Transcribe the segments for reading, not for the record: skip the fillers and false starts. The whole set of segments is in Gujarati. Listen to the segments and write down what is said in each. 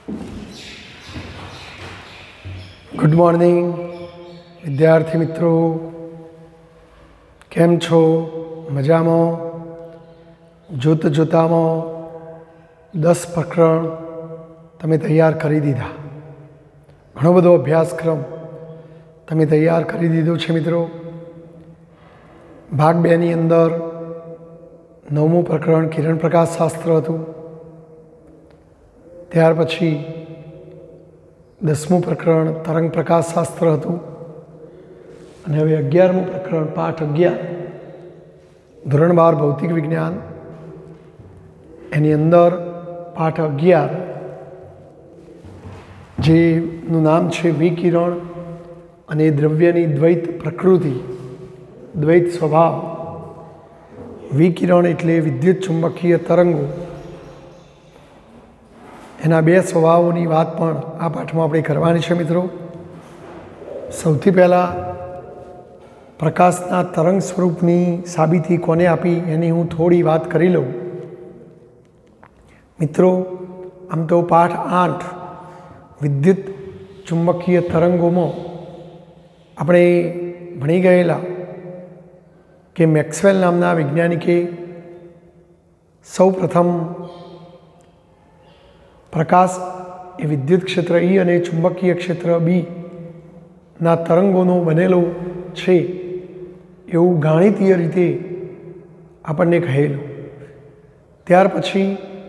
गुड मॉर्निंग विद्यार्थी मित्रों, केम छो? मजामां? जोत जोतामां 10 प्रकरण तमे तैयार करी दीधा। घणो बधो अभ्यासक्रम तमे तैयार करी दीधो छे मित्रों। भाग 2 नी अंदर 9मुं प्रकरण किरण प्रकाश शास्त्र हतुं। त्यार पछी 10मुं प्रकरण तरंग प्रकाश शास्त्र हतुं अने हवे 11मुं प्रकरण पाठ 11 धोरण 12 भौतिक विज्ञान। एनी अंदर पाठ 11 जेनुं नाम छे विकिरण अने द्रव्यनी द्वैत प्रकृति, द्वैत स्वभाव। विकिरण एटले विद्युत चुंबकीय तरंगो, एना 2 स्वभावोनी वात पण आ पाठमां आपणे करवानी छे मित्रों। सौथी पहेला प्रकाशना तरंग स्वरूपनी साबीती कोने आपी एनी हूँ थोड़ी बात करी लऊं मित्रों। आम तो पाठ 8 विद्युत चुंबकीय तरंगों में आपणे भणी गयेला कि मैक्सवेल नामना वैज्ञानिके सौ प्रथम प्रकाश ए विद्युत क्षेत्र ई अने चुंबकीय क्षेत्र बी ना तरंगों बनेलो छे एवं गणितीय रीते आपने कहेलू। त्यार पछी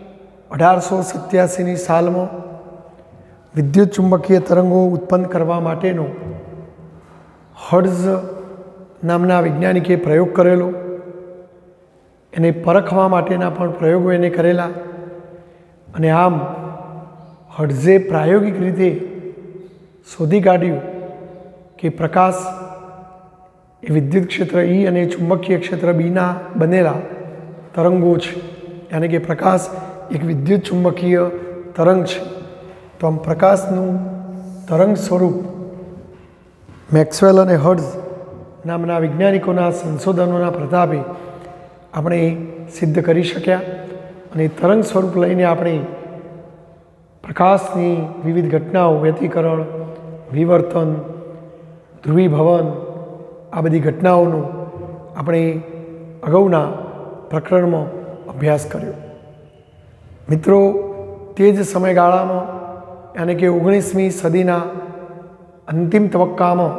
1887 साल में विद्युत चुंबकीय तरंगों उत्पन्न करवा माटेनो हर्ट्ज नामना वैज्ञानिके प्रयोग करेलो। एने परखवा माटेना पण प्रयोगों एने करेला अने आम हर्ट्जे प्रायोगिक रीते शोधी काढ्युं कि प्रकाश ए विद्युत क्षेत्र ई अने चुंबकीय क्षेत्र बीना बनेला तरंगों छे, यानी कि प्रकाश एक विद्युत चुंबकीय तरंग छे। तो आम प्रकाशनु तरंग स्वरूप मैक्सवेल अने हर्ट्ज नामना वैज्ञानिकोना संशोधनोना प्रतापे आपणे सिद्ध करी शक्या अने तरंग स्वरूप लईने आपणे प्रकाशनी विविध घटनाओं, व्यतिकरण, विवर्तन, ध्रुवीभवन आ बधी घटनाओं अपने अगाउना प्रकरण में अभ्यास कर्यो मित्रों। तेज समयगाळा में यानी कि 19મી सदीना अंतिम तबक्का में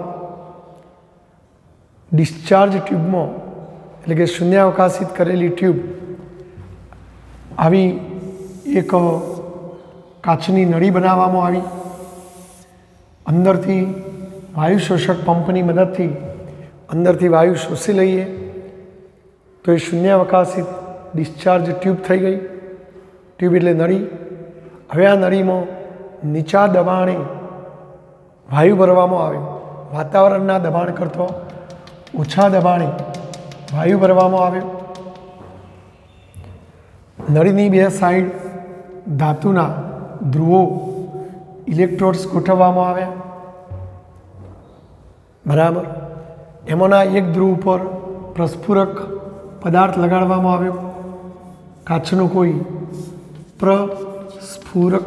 डिस्चार्ज ट्यूब में एटले कि शून्यावकाशित करेली ट्यूब आवी एक काचनी नळी बनाववामां आवी। अंदरथी वायु शोषक पंपनी मददथी अंदरथी वायु शोषी लईए तो ये शून्यावकाशित डिस्चार्ज ट्यूब थई गई। ट्यूब एटले नळी। हवे आ नळी में नीचा दबाणे वायु भरवामां आवे। वातावरणना दबाण करतो ओछा दबाणे वायु भरवामां आवे। नळीनी 2 साइड धातुना ध्रुवो इलेक्ट्रोड्स गोठववामां आव्या। बराबर। एमांना एक ध्रुव पर प्रस्फुरक पदार्थ लगाडवामां आव्यो। काचनो कोई प्रस्फुरक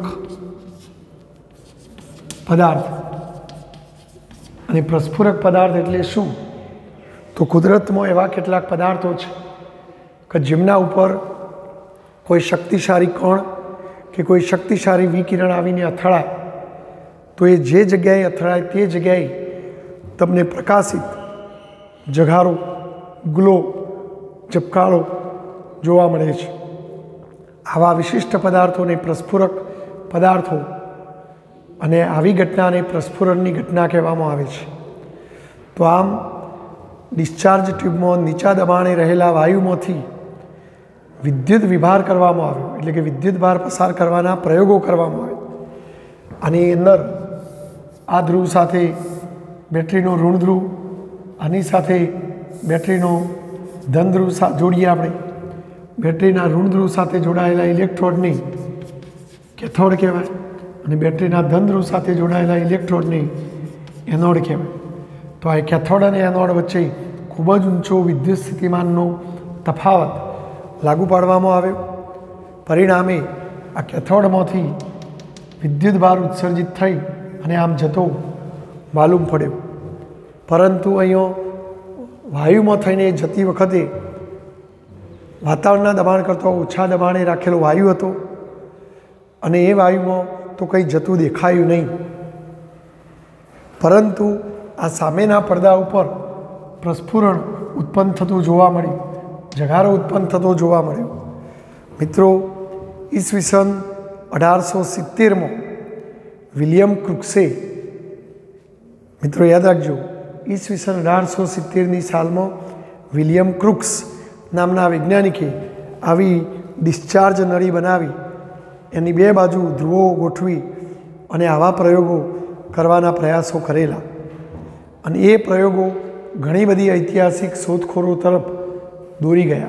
पदार्थ। अने प्रस्फुरक पदार्थ एटले शुं? तो कुदरत में एवा केटलाक पदार्थों छे कि जेमना उपर कोई शक्तिशाली कण कि कोई शक्तिशाली विकिरण आवीने अथड़ाय तो ये जे जग्याए अथड़ाय ते जग्याए तमने प्रकाशित जगारो, ग्लो, झबकाळो जोवा मळे छे। आवा विशिष्ट पदार्थों ने प्रस्फुरक पदार्थों अने आवी घटनाने प्रस्फुरणनी घटना कहेवामां आवे छे। तो आम डिस्चार्ज ट्यूब में नीचा दबाणे रहेला वायुमांथी विद्युत विभार करवामां आव्यो, एटले कि विद्युत भार पसार करवाना प्रयोगों करवामां आव्या। आनी अंदर आ ध्रुव साथे बेटरीनो ऋण ध्रुव, आनी साथे बेटरीनो धन ध्रुव जोड़ीए आपणे। बेटरीना ऋण ध्रुव साथे जोड़ायेला इलेक्ट्रोडने कैथोड कहेवाय अने बेटरीना धन ध्रुव साथे जोड़ायेला इलेक्ट्रोडने एनोड कहेवाय। तो आ कैथोड अने एनोड वच्चे खूब ज ऊंचो विद्युत स्थितिमाननो तफावत लागू पाडवामां आव्यो। परिणामे आ कैथोडमांथी વિદ્યુત ભાર ઉત્સર્જિત થઈ અને આમ જતો માલુમ પડ્યો. પરંતુ અહીંયા વાયુમાં થઈને જતી વખતે વાતાવરણના દબાણ કરતાં ઓછા દબાણે રાખેલો વાયુ હતો અને એ વાયુમાં તો કંઈ જતું દેખાયું નહીં. પરંતુ આ સામેના પડદા ઉપર પ્રસ્ફુરણ ઉત્પન્ન થતું જોવા મળ્યું, જગારો ઉત્પન્ન થતો જોવા મળ્યો. મિત્રો, ઈસવીસન 1870માં વિલિયમ ક્રુક્સે, મિત્રો યાદ રાખજો, ઈસવીસન 1870ની સાલમાં વિલિયમ ક્રુક્સ નામના વૈજ્ઞાનિકે આવી ડિસ્ચાર્જ નળી બનાવી, એની બે બાજુ ધ્રુવો ગોઠવી અને આવા પ્રયોગો કરવાના પ્રયાસો કરેલા. અને એ પ્રયોગો ઘણી બધી ઐતિહાસિક શોધખોળો તરફ દોરી ગયા.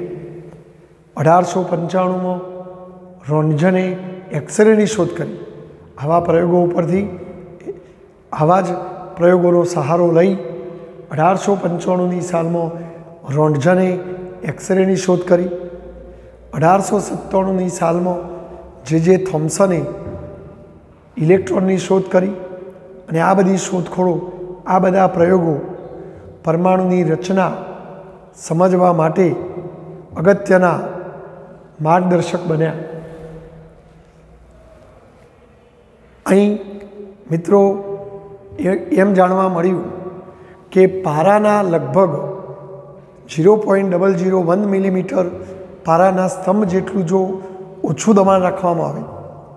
1895માં રોન્ટજને એક્સરેની શોધ કરી. આવા પ્રયોગો ઉપરથી આવા જ પ્રયોગોનો સહારો લઈ 1895ની સાલમાં રોન્ટજને એક્સરેની શોધ કરી. 1897ની સાલમાં જે થોમ્સને ઇલેક્ટ્રોનની શોધ કરી. અને આ બધી શોધખોળો, આ બધા પ્રયોગો પરમાણુની રચના સમજવા માટે અગત્યના માર્ગદર્શક બન્યા. અહીં મિત્રો એમ જાણવા મળ્યું કે પારાના લગભગ 0.001 મિલીમીટર પારાના સ્તંભ જેટલું જો ઓછું દબાણ રાખવામાં આવે,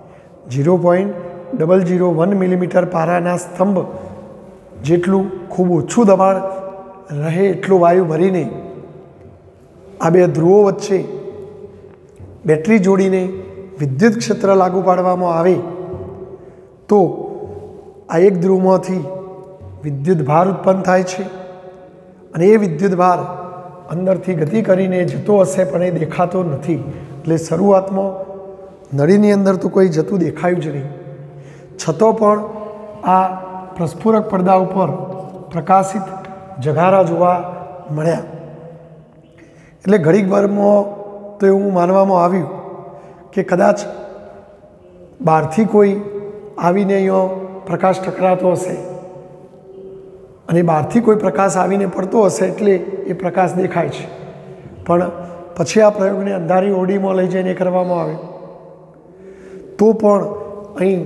0.001 મિલીમીટર પારાના સ્તંભ જેટલું ખૂબ ઓછું દબાણ રહે એટલું વાયુ ભરીને આ બે ધ્રુવો વચ્ચે બેટરી જોડીને વિદ્યુત ક્ષેત્ર લાગુ પાડવામાં આવે તો આ એક ધ્રુવમાંથી વિદ્યુત ભાર ઉત્પન્ન થાય છે. અને એ વિદ્યુત ભાર અંદરથી ગતિ કરીને જતો હશે પણ એ દેખાતો નથી. એટલે શરૂઆતમાં નળીની અંદર તો કોઈ જતું દેખાયું જ નહીં. છતાં પણ આ પ્રસ્ફુરક પડદા ઉપર પ્રકાશિત જગારા જોવા મળ્યા. એટલે ઘડીકભરમાં તો એવું માનવામાં આવ્યું કે કદાચ બહારથી કોઈ આવીને અહીંયા પ્રકાશ ટકરાતો હશે અને બહારથી કોઈ પ્રકાશ આવીને પડતો હશે એટલે એ પ્રકાશ દેખાય છે. પણ પછી આ પ્રયોગને અંધારી ઓરડીમાં લઈ જઈને કરવામાં આવ્યો તો પણ અહીં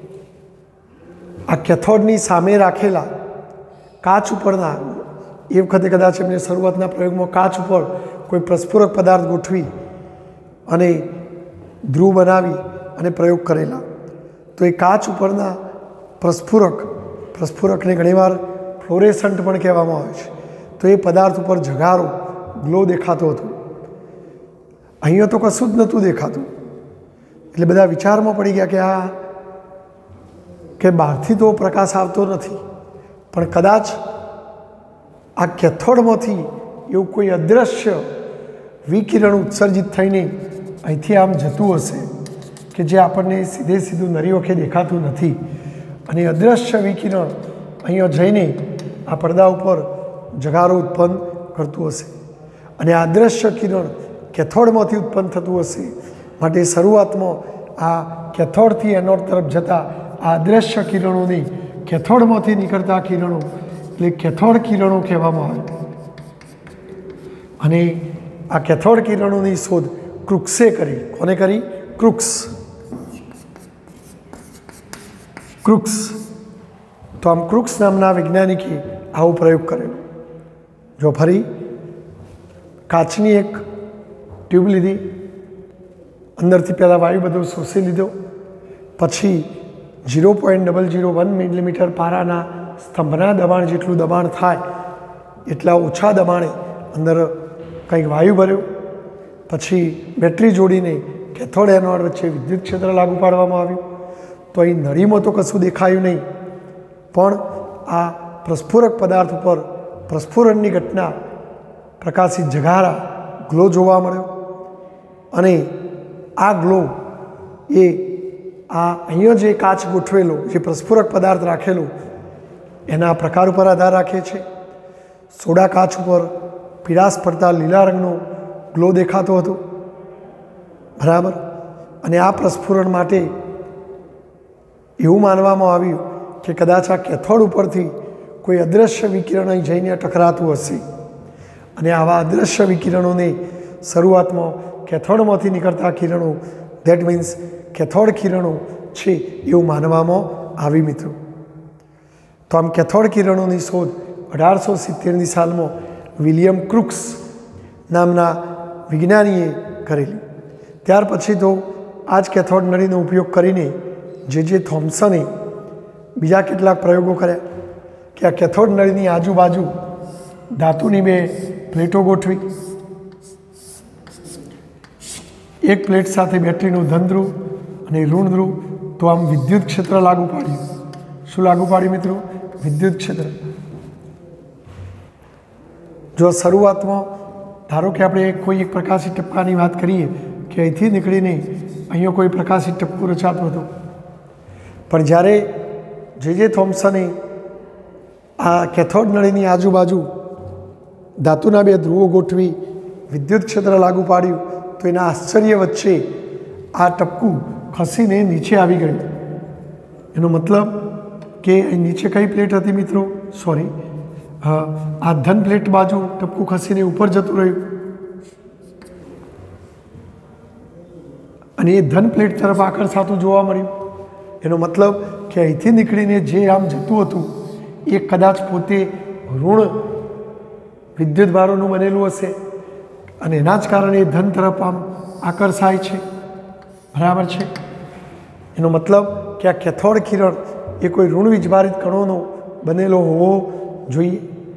આ કેથોડની સામે રાખેલા કાચ ઉપરના, એ વખતે કદાચ એમને શરૂઆતના પ્રયોગમાં કાચ ઉપર કોઈ પ્રસ્ફુરક પદાર્થ ગોઠવી અને ધ્રુવ બનાવી અને પ્રયોગ કરેલા. તો એ કાચ ઉપરના પ્રસ્ફુરકને ઘણીવાર ફ્લોરેસન્ટ પણ કહેવામાં આવે છે. તો એ પદાર્થ ઉપર જગારો, ગ્લો દેખાતો હતો. અહીંયા તો કશું જ નહોતું દેખાતું. એટલે બધા વિચારમાં પડી ગયા કે બહારથી તો પ્રકાશ આવતો નથી, પણ કદાચ આ કેથોડમાંથી એવું કોઈ અદૃશ્ય વિકિરણ ઉત્સર્જિત થઈને અહીંથી આમ જતું હશે કે જે આપણને સીધું નરી વખે દેખાતું નથી. અને અદૃશ્ય વિકિરણ અહીંયા જઈને આ પડદા ઉપર જગારો ઉત્પન્ન કરતું હશે. અને આ અદૃશ્ય કિરણ કેથોડમાંથી ઉત્પન્ન થતું હશે. માટે શરૂઆતમાં આ કેથોડથી એનોડ તરફ જતા આ અદૃશ્ય કિરણોની કેથોડમાંથી નીકળતા કિરણો એટલે કેથોડ કિરણો કહેવામાં આવે. અને આ કેથોડ કિરણોની શોધ ક્રુક્સે કરી. કોને કરી? ક્રુક્સ. તો આમ ક્રુક્સ નામના વૈજ્ઞાનિકે આવો પ્રયોગ કર્યો. જો ફરી કાચની એક ટ્યુબ લીધી, અંદરથી પહેલાં વાયુ બધો શોષી લીધો, પછી 0.001 મિલીમીટર પારાના સ્તંભના દબાણ જેટલું દબાણ થાય એટલા ઓછા દબાણે અંદર કંઈક વાયુ ભર્યો, પછી બેટરી જોડીને કેથોડ એનોડ વચ્ચે વિદ્યુત ક્ષેત્ર લાગુ પાડવામાં આવ્યું. તો અહીં નળીમાં તો કશું દેખાયું નહીં, પણ આ પ્રસ્ફુરક પદાર્થ ઉપર પ્રસ્ફુરણની ઘટના, પ્રકાશિત જગારા, ગ્લો જોવા મળ્યો. અને આ ગ્લો એ આ અહીંયા જે કાચ ગોઠવેલો, જે પ્રસ્ફુરક પદાર્થ રાખેલો એના પ્રકાર ઉપર આધાર રાખે છે. સોડા કાચ ઉપર પીળાશ પડતા લીલા રંગનો ગ્લો દેખાતો હતો, બરાબર. અને આ પ્રસ્ફુરણ માટે એવું માનવામાં આવ્યું કે કદાચ આ કેથોડ ઉપરથી કોઈ અદૃશ્ય વિકિરણ અહીં જઈને ટકરાતું હશે અને આવા અદૃશ્ય વિકિરણોને શરૂઆતમાં કેથોડમાંથી નીકળતા કિરણો દેટ મીન્સ કેથોડ કિરણો છે એવું માનવામાં આવી મિત્રો. તો આમ કેથોડ કિરણોની શોધ 1870ની સાલમાં વિલિયમ ક્રુક્સ નામના વિજ્ઞાનીએ કરેલી. ત્યાર પછી તો આ જ કેથોડ નળીનો ઉપયોગ કરીને જે થોમ્સને બીજા કેટલાક પ્રયોગો કર્યા કે આ કેથોડ નળીની આજુબાજુ ધાતુની 2 પ્લેટો ગોઠવી, એક પ્લેટ સાથે બેટરીનું ધન ધ્રુવ અને ઋણ ધ્રુવ, તો આમ વિદ્યુત ક્ષેત્ર લાગુ પાડ્યું. શું લાગુ પાડ્યું મિત્રો? વિદ્યુત ક્ષેત્ર. જો શરૂઆતમાં ધારો કે આપણે કોઈ એક પ્રકાશી ટપકાની વાત કરીએ કે અહીંથી નીકળીને અહીંયા કોઈ પ્રકાશી ટપકું રચાતું હતું, પણ જ્યારે જે થોમ્સને આ કેથોડ નળીની આજુબાજુ ધાતુના 2 ધ્રુવો ગોઠવી વિદ્યુત ક્ષેત્ર લાગુ પાડ્યું, તો એના આશ્ચર્ય વચ્ચે આ ટપકું ખસીને નીચે આવી ગયું. એનો મતલબ કે નીચે કઈ પ્લેટ હતી મિત્રો? સોરી, આ ધન પ્લેટ બાજુ ટપકું ખસીને ઉપર જતું રહ્યું અને એ ધન પ્લેટ તરફ આકર્ષાતું જોવા મળ્યું. એનો મતલબ કે અહીંથી નીકળીને જે આમ જતું હતું એ કદાચ પોતે ઋણ વિદ્યુત ભારોનું બનેલું હશે અને એના જ કારણે એ ધન તરફ આમ આકર્ષાય છે. બરાબર છે? એનો મતલબ કે આ કેથોડ કિરણ એ કોઈ ઋણ વીજભારિત કણોનો બનેલો હોવો જોઈએ.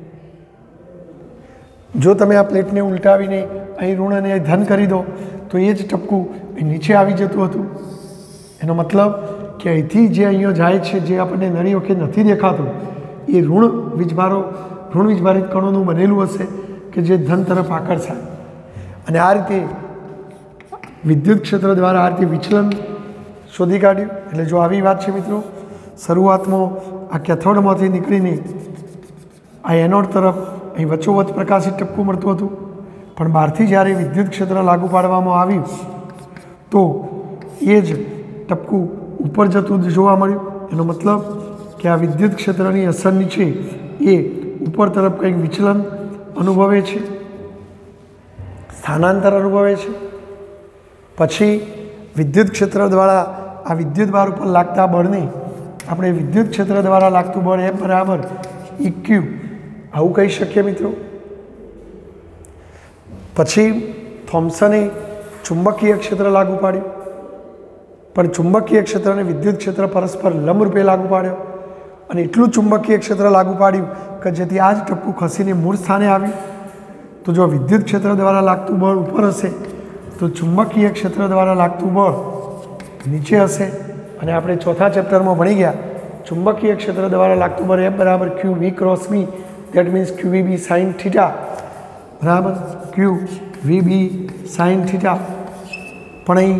જો તમે આ પ્લેટને ઉલટાવીને અહીં ઋણ અને અહીં ધન કરી દો તો એ જ ટપકું નીચે આવી જતું હતું. એનો મતલબ કે અહીંથી જે અહીંયા જાય છે, જે આપણને નળી વખતે નથી દેખાતું, એ ઋણ વીજભારિત કણોનું બનેલું હશે કે જે ધન તરફ આકર્ષાય. અને આ રીતે વિદ્યુત ક્ષેત્ર દ્વારા આ રીતે વિચલન શોધી કાઢ્યું. એટલે જો આવી વાત છે મિત્રો, શરૂઆતમાં આ કેથોડમાંથી નીકળીને આ એનોડ તરફ અહીં વચ્ચોવચ્ચ પ્રકાશિત ટપકું મળતું હતું, પણ બહારથી જ્યારે વિદ્યુત ક્ષેત્ર લાગુ પાડવામાં આવ્યું તો એ જ ટપકું ઉપર જતું જોવા મળ્યું. એનો મતલબ કે આ વિદ્યુત ક્ષેત્રની અસર નીચે એ ઉપર તરફ કંઈક વિચલન અનુભવે છે, સ્થાનાંતર અનુભવે છે. પછી વિદ્યુત ક્ષેત્ર દ્વારા આ વિદ્યુત ભાર ઉપર લાગતા બળને આપણે વિદ્યુત ક્ષેત્ર દ્વારા લાગતું બળ F બરાબર EQ આવું કહી શકીએ મિત્રો. પછી થોમ્સને ચુંબકીય ક્ષેત્ર લાગુ પાડ્યું, પણ ચુંબકીય ક્ષેત્ર અને વિદ્યુત ક્ષેત્ર પરસ્પર લંબરૂપે લાગુ પાડ્યો અને એટલું ચુંબકીય ક્ષેત્ર લાગુ પાડ્યું કે જેથી આ જ ટપકું ખસીને મૂળ સ્થાને આવ્યું. તો જો વિદ્યુત ક્ષેત્ર દ્વારા લાગતું બળ ઉપર હશે તો ચુંબકીય ક્ષેત્ર દ્વારા લાગતું બળ નીચે હશે. અને આપણે ચોથા ચેપ્ટરમાં ભણી ગયા ચુંબકીય ક્ષેત્ર દ્વારા લાગતું બળ F બરાબર QV cross B, that means QVB sine theta બરાબર QVB સાઇન થીટા. પણ અહીં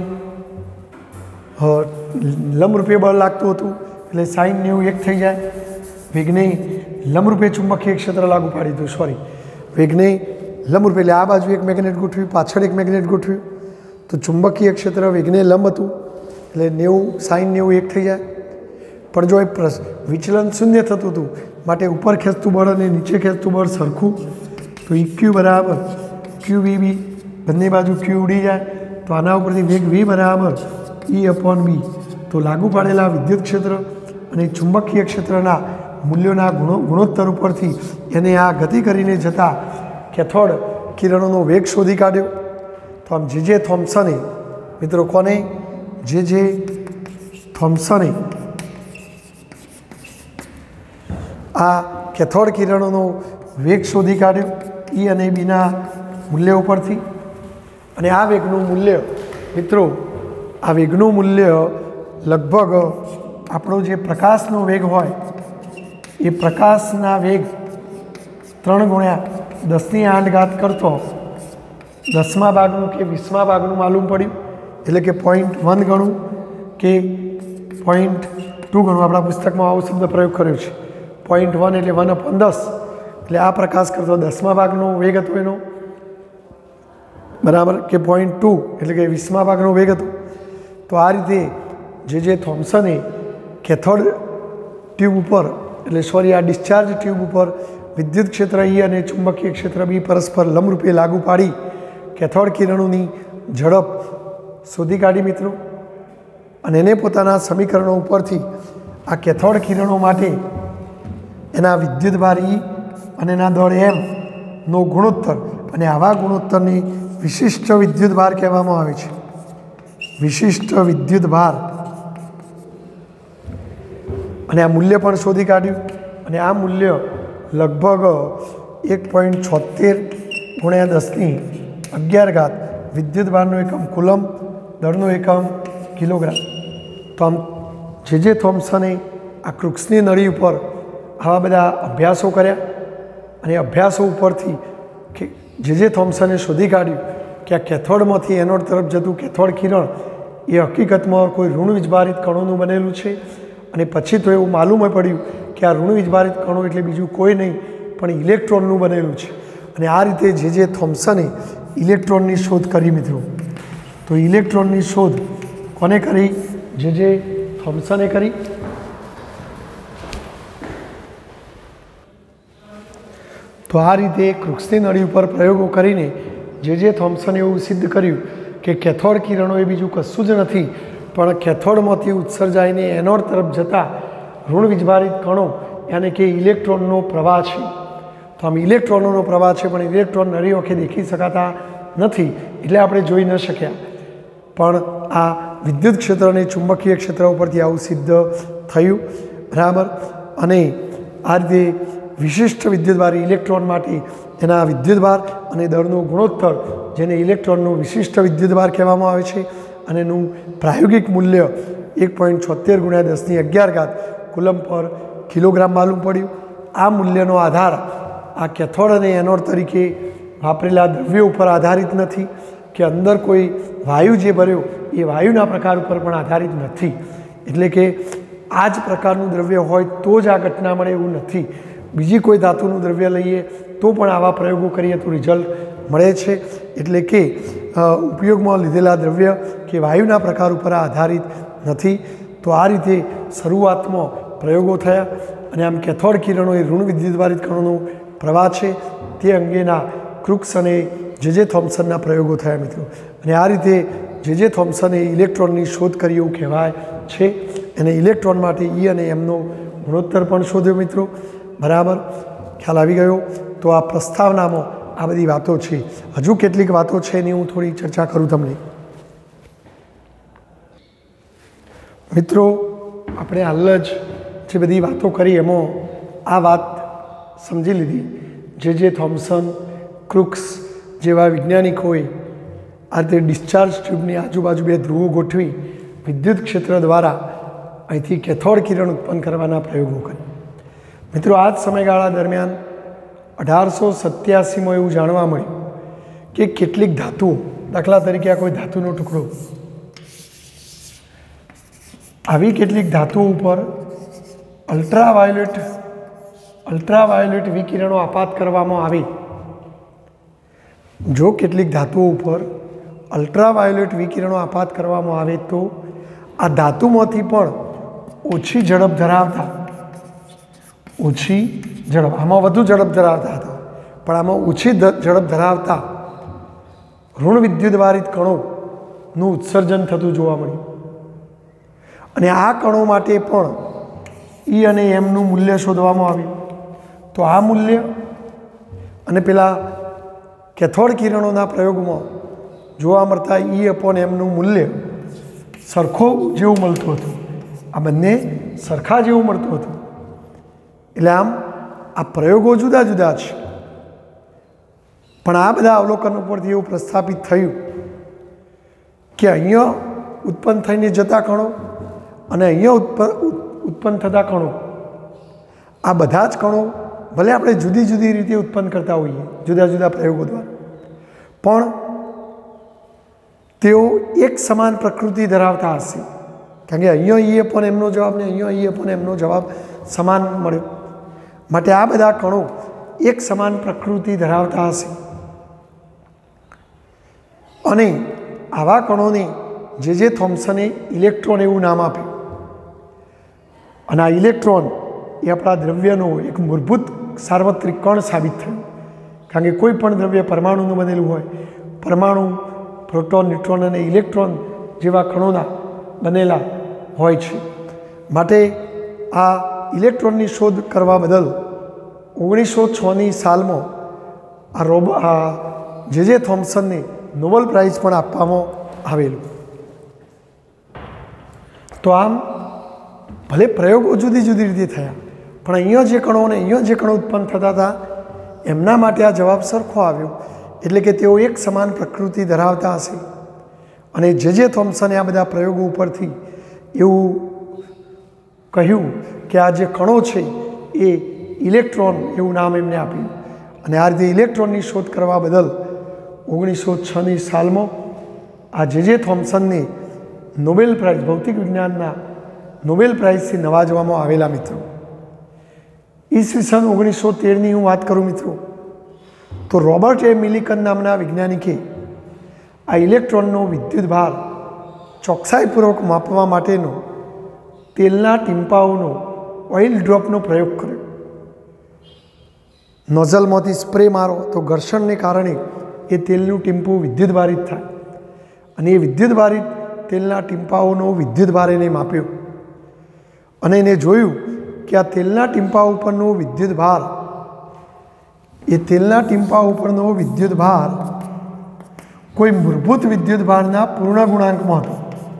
લંબરૂપે બળ લાગતું હતું એટલે સાઇન 90 1 થઈ જાય. વેગને લંબરૂપે ચુંબકીય ક્ષેત્ર લાગુ પાડ્યું હતું. સોરી, વેગને લંબરૂપે એટલે આ બાજુ એક મેગ્નેટ ગોઠવ્યું, પાછળ એક મેગ્નેટ ગોઠવ્યું, તો ચુંબકીય ક્ષેત્ર વેગને લંબ હતું એટલે 90 સાઇન 90 1 થઈ જાય. પણ જો એ વિચલન શૂન્ય થતું હતું માટે ઉપર ખેંચતું બળ અને નીચે ખેંચતું બળ સરખું, તો EQ બરાબર QVB, બંને બાજુ Q ઉડી જાય તો આના ઉપરથી વેગ V બરાબર E/B. તો લાગુ પાડેલા વિદ્યુત ક્ષેત્ર અને ચુંબકીય ક્ષેત્રના મૂલ્યોના ગુણોત્તર ઉપરથી એને આ ગતિ કરીને જતા કેથોડ કિરણોનો વેગ શોધી કાઢ્યો. તો આમ જે થોમ્સને મિત્રો કોને જે થોમ્સને આ કેથોડ કિરણોનો વેગ શોધી કાઢ્યો E અને Bના મૂલ્ય ઉપરથી. અને આ વેગનું મૂલ્ય મિત્રો, આ વેગનું મૂલ્ય લગભગ આપણો જે પ્રકાશનો વેગ હોય એ પ્રકાશના વેગ 3 ગુણ્યા 10⁸ કરતો 10મા ભાગનું કે 20મા ભાગનું માલુમ પડ્યું. એટલે કે 0.1 ગણું કે 0.2 ગણું આપણા પુસ્તકમાં આવો શબ્દ પ્રયોગ કર્યો છે. 0.1 એટલે 1/10 એટલે આ પ્રકાશ કરતો 10મા ભાગનો વેગ હતો એનો બરાબર, કે 0.2 એટલે કે 20મા ભાગનો વેગ હતો. તો આ રીતે જે થોમ્સને કેથોડ ટ્યુબ ઉપર એટલે સોરી આ ડિસ્ચાર્જ ટ્યુબ ઉપર વિદ્યુત ક્ષેત્ર E અને ચુંબકીય ક્ષેત્ર B પરસ્પર લંબરૂપે લાગુ પાડી કેથોડ કિરણોની ઝડપ શોધી કાઢી મિત્રો। અને એને પોતાના સમીકરણો ઉપરથી આ કેથોડ કિરણો માટે એના વિદ્યુતભાર E અને એના દળ M નો ગુણોત્તર અને આવા ગુણોત્તરની વિશિષ્ટ વિદ્યુતભાર કહેવામાં આવે છે। વિશિષ્ટ વિદ્યુતભાર અને આ મૂલ્ય પણ શોધી કાઢ્યું અને આ મૂલ્ય લગભગ 1.76 × 10⁻11 વિદ્યુતભારનો એકમ કુલમ, દળનો એકમ કિલોગ્રામ। તો આમ જે થોમ્સને આ ક્રુક્સની નળી ઉપર આવા બધા અભ્યાસો કર્યા અને અભ્યાસો ઉપરથી કે જે થોમ્સને શોધી કાઢ્યું કે આ કેથોડમાંથી એનોડ તરફ જતું કેથોડ કિરણ એ હકીકતમાં કોઈ ઋણ વીજભારિત કણોનું બનેલું છે। અને પછી તો એવું માલુમ પડ્યું કે આ ઋણ વીજભારિત કણો એટલે બીજું કોઈ નહીં પણ ઇલેક્ટ્રોનનું બનેલું છે। અને આ રીતે જે થોમ્સને ઇલેક્ટ્રોનની શોધ કરી મિત્રો। તો ઇલેક્ટ્રોનની શોધ કોને કરી? જે થોમ્સને કરી। તો આ રીતે ક્રુક્સની નળી ઉપર પ્રયોગો કરીને જે થોમ્સને એવું સિદ્ધ કર્યું કે કેથોડ કિરણો એ બીજું કશું જ નથી પણ કેથોડમાંથી ઉત્સર્જાઈને એનોડ તરફ જતા ઋણ વીજભારિત કણો યાને કે ઇલેક્ટ્રોનનો પ્રવાહ છે। તો આમ ઇલેક્ટ્રોનોનો પ્રવાહ છે પણ ઇલેક્ટ્રોન નળી વખતે દેખી શકાતા નથી એટલે આપણે જોઈ ન શક્યા। પણ આ વિદ્યુત ક્ષેત્ર અને ચુંબકીય ક્ષેત્ર ઉપરથી આવું સિદ્ધ થયું બરાબર। અને આ રીતે વિશિષ્ટ વિદ્યુતભાર ઇલેક્ટ્રોન માટે એના વિદ્યુતભાર અને દળનો ગુણોત્તર જેને ઇલેક્ટ્રોનનો વિશિષ્ટ વિદ્યુતભાર કહેવામાં આવે છે અને એનું પ્રાયોગિક મૂલ્ય 1.76 × 10⁻11 કુલમ પર કિલોગ્રામ માલુમ પડ્યું। આ મૂલ્યનો આધાર આ કેથોડ અને એનોડ તરીકે વાપરેલા દ્રવ્યો ઉપર આધારિત નથી કે અંદર કોઈ વાયુ જે ભર્યો એ વાયુના પ્રકાર ઉપર પણ આધારિત નથી। એટલે કે આ જ પ્રકારનું દ્રવ્ય હોય તો જ આ ઘટના મળે એવું નથી। બીજી કોઈ ધાતુનું દ્રવ્ય લઈએ તો પણ આવા પ્રયોગો કરીએ તો રિઝલ્ટ મળે છે। એટલે કે ઉપયોગમાં લીધેલા દ્રવ્ય કે વાયુના પ્રકાર ઉપર આધારિત નથી। તો આ રીતે શરૂઆતમાં પ્રયોગો થયા અને આમ કેથોડ કિરણો એ ઋણ વિદ્યુતભારિત કણોનો પ્રવાહ છે તે અંગેના ક્રુક્સ અને જે થોમ્સનના પ્રયોગો થયા મિત્રો। અને આ રીતે જે થોમ્સને ઇલેક્ટ્રોનની શોધ કરી એવું કહેવાય છે। અને ઇલેક્ટ્રોન માટે E અને Mનો ગુણોત્તર પણ શોધ્યો મિત્રો બરાબર। ખ્યાલ આવી ગયો? તો આ પ્રસ્તાવનામાં આ બધી વાતો છે। હજુ કેટલીક વાતો છે એની હું થોડી ચર્ચા કરું તમને મિત્રો। આપણે હાલ જ જે બધી વાતો કરી એમાં આ વાત સમજી લીધી જે થોમ્સન, ક્રુક્સ જેવા વૈજ્ઞાનિકોએ આ રીતે ડિસ્ચાર્જ ટ્યુબની આજુબાજુ બે ધ્રુવો ગોઠવી વિદ્યુત ક્ષેત્ર દ્વારા અહીંથી કેથોડ કિરણ ઉત્પન્ન કરવાના પ્રયોગો કર્યા મિત્રો। આ જ સમયગાળા દરમિયાન 1887માં એવું જાણવા મળ્યું કે કેટલીક ધાતુઓ, દાખલા તરીકે આ કોઈ ધાતુનો ટુકડો, આવી કેટલીક ધાતુઓ ઉપર અલ્ટ્રાવાયોલેટ વિકિરણો આપાત કરવામાં આવે। જો કેટલીક ધાતુઓ ઉપર અલ્ટ્રાવાયોલેટ વિકિરણો આપાત કરવામાં આવે તો આ ધાતુમાંથી પણ ઓછી ઝડપ ધરાવતા, ઓછી ઝડપ, આમાં વધુ ઝડપ ધરાવતા હતા પણ આમાં ઓછી ઝડપ ધરાવતા ઋણ વિદ્યુતભારિત કણોનું ઉત્સર્જન થતું જોવા મળ્યું। અને આ કણો માટે પણ E અને Mનું મૂલ્ય શોધવામાં આવ્યું। તો આ મૂલ્ય અને પેલા કેથોડ કિરણોના પ્રયોગમાં જોવા મળતા E/Mનું મૂલ્ય સરખો જેવું મળતું હતું। આ બંને સરખા જેવું મળતું હતું। એટલે આમ આ પ્રયોગો જુદા જુદા છે પણ આ બધા અવલોકનો પરથી એવું પ્રસ્થાપિત થયું કે અહીંયા ઉત્પન્ન થઈને જતા કણો અને અહીંયા ઉત્પન્ન થતા કણો, આ બધા જ કણો ભલે આપણે જુદી જુદી રીતે ઉત્પન્ન કરતા હોઈએ જુદા જુદા પ્રયોગો દ્વારા પણ તેઓ એક સમાન પ્રકૃતિ ધરાવતા હશે। કારણ કે અહીંયા E/Mનો જવાબ ને અહીંયા E/Mનો જવાબ સમાન મળ્યો માટે આ બધા કણો એક સમાન પ્રકૃતિ ધરાવતા હશે। અને આવા કણોને જે થોમ્સને ઇલેક્ટ્રોન એવું નામ આપ્યું। અને આ ઇલેક્ટ્રોન એ આપણા દ્રવ્યનો એક મૂળભૂત સાર્વત્રિક કણ સાબિત થયું, કારણ કે કોઈ પણ દ્રવ્ય પરમાણુનું બનેલું હોય. પરમાણુ પ્રોટોન, ન્યુટ્રોન અને ઇલેક્ટ્રોન જેવા કણોના બનેલા હોય છે. માટે આ ઇલેક્ટ્રોનની શોધ કરવા બદલ 1906ની સાલમાં આ જે થોમ્સનને નોબેલ પ્રાઇઝ પણ આપવામાં આવેલું. તો આમ ભલે પ્રયોગો જુદી જુદી રીતે થયા, પણ અહીંયા જે કણો અને અહીંયા જે કણો ઉત્પન્ન થતા હતા એમના માટે આ જવાબ સરખો આવ્યો, એટલે કે તેઓ એક સમાન પ્રકૃતિ ધરાવતા હશે. અને જે થોમ્સને આ બધા પ્રયોગો ઉપરથી એવું કહ્યું કે આ જે કણો છે એ ઇલેક્ટ્રોન એવું નામ એમને આપ્યું. અને આ રીતે ઇલેક્ટ્રોનની શોધ કરવા બદલ 1906ની સાલમાં આ જે થોમ્સનને નોબેલ પ્રાઇઝ, ભૌતિક વિજ્ઞાનના નોબેલ પ્રાઇઝથી નવાજવામાં આવેલા. મિત્રો ઈસવીસન 1913ની હું વાત કરું મિત્રો, તો રોબર્ટ એ મિલિકન નામના વૈજ્ઞાનિકે આ ઇલેક્ટ્રોનનો વિદ્યુત ભાર ચોકસાઈપૂર્વક માપવા માટેનો તેલના ટીમ્પાઓનો ઓઇલ ડ્રોપનો પ્રયોગ કર્યો. નોઝલમાંથી સ્પ્રે મારો તો ઘર્ષણને કારણે એ તેલનું ટીમ્પું વિદ્યુત ભારિત થાય, અને એ વિદ્યુત ભારિત તેલના ટીમ્પાઓનો વિદ્યુત ભાર એને માપ્યો. અને એને જોયું કે આ તેલના ટીમ્પા ઉપરનો વિદ્યુત ભાર, એ તેલના ટીમ્પા ઉપરનો વિદ્યુત ભાર કોઈ મૂળભૂત વિદ્યુત ભારના પૂર્ણ ગુણાંકમાં હતો.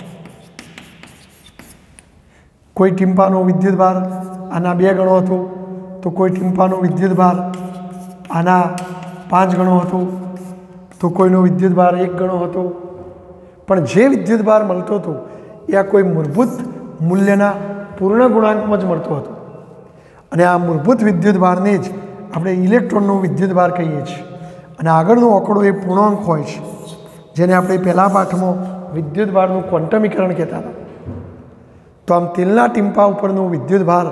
કોઈ ટીમ્પાનો વિદ્યુત ભાર આના 2 ગણો હતો, તો કોઈ ટીમ્પાનો વિદ્યુત ભાર આના 5 ગણો હતો, તો કોઈનો વિદ્યુત ભાર 1 ગણો હતો. પણ જે વિદ્યુત ભાર મળતો હતો એ આ કોઈ મૂળભૂત મૂલ્યના પૂર્ણ ગુણાંકમાં જ મળતો હતો. અને આ મૂળભૂત વિદ્યુત ભારને જ આપણે ઇલેક્ટ્રોનનો વિદ્યુત ભાર કહીએ છીએ. અને આગળનો આંકડો એ પૂર્ણાંક હોય છે, જેને આપણે પહેલા પાઠમાં વિદ્યુત ભારનું ક્વોન્ટમીકરણ કહેતા હતા. તો આમ તેલના ટીમ્પા ઉપરનો વિદ્યુત ભાર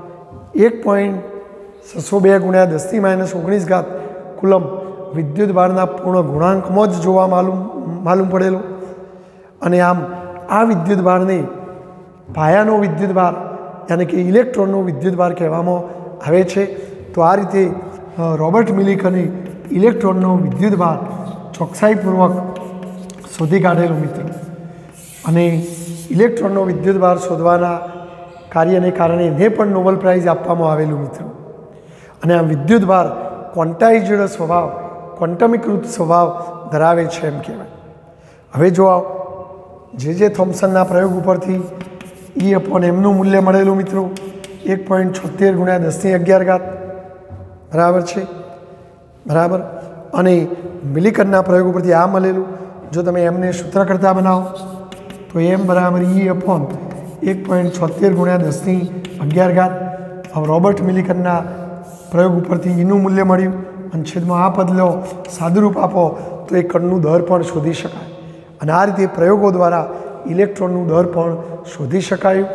1.602 × 10⁻19 કુલમ વિદ્યુત ભારના પૂર્ણ ગુણાંકમાં જ જોવા માલુમ પડેલો. અને આમ આ વિદ્યુત ભારને પાયાનો વિદ્યુત ભાર યાની કે ઇલેક્ટ્રોનનો વિદ્યુત ભાર કહેવામાં આવે છે. તો આ રીતે રોબર્ટ મિલિકને ઇલેક્ટ્રોનનો વિદ્યુત ભાર ચોકસાઈપૂર્વક શોધી કાઢેલો મિત્રો. અને ઇલેક્ટ્રોનનો વિદ્યુત ભાર શોધવાના કાર્યને કારણે એને પણ નોબેલ પ્રાઇઝ આપવામાં આવેલું મિત્રો. અને આ વિદ્યુત ભાર ક્વોન્ટાઇઝ્ડ સ્વભાવ, ક્વોન્ટમીકૃત સ્વભાવ ધરાવે છે એમ કહેવાય. હવે જો જે થોમ્સનના પ્રયોગ ઉપરથી E/mનું મૂલ્ય મળેલું મિત્રો 1.76 × 10⁻11 બરાબર છે, બરાબર. અને મિલિકનના પ્રયોગ ઉપરથી આ મળેલું. જો તમે એમને સૂત્ર કરતા બનાવો તો m બરાબર E/1.76 × 10⁻11. હવે રોબર્ટ મિલિકનના પ્રયોગ ઉપરથી એનું મૂલ્ય મળ્યું, અને છેદમાં આ પદ લો, સાદુરૂપ આપો તો એ કણનું દર પણ શોધી શકાય. અને આ રીતે પ્રયોગો દ્વારા ઇલેક્ટ્રોનનું દર પણ શોધી શકાયું.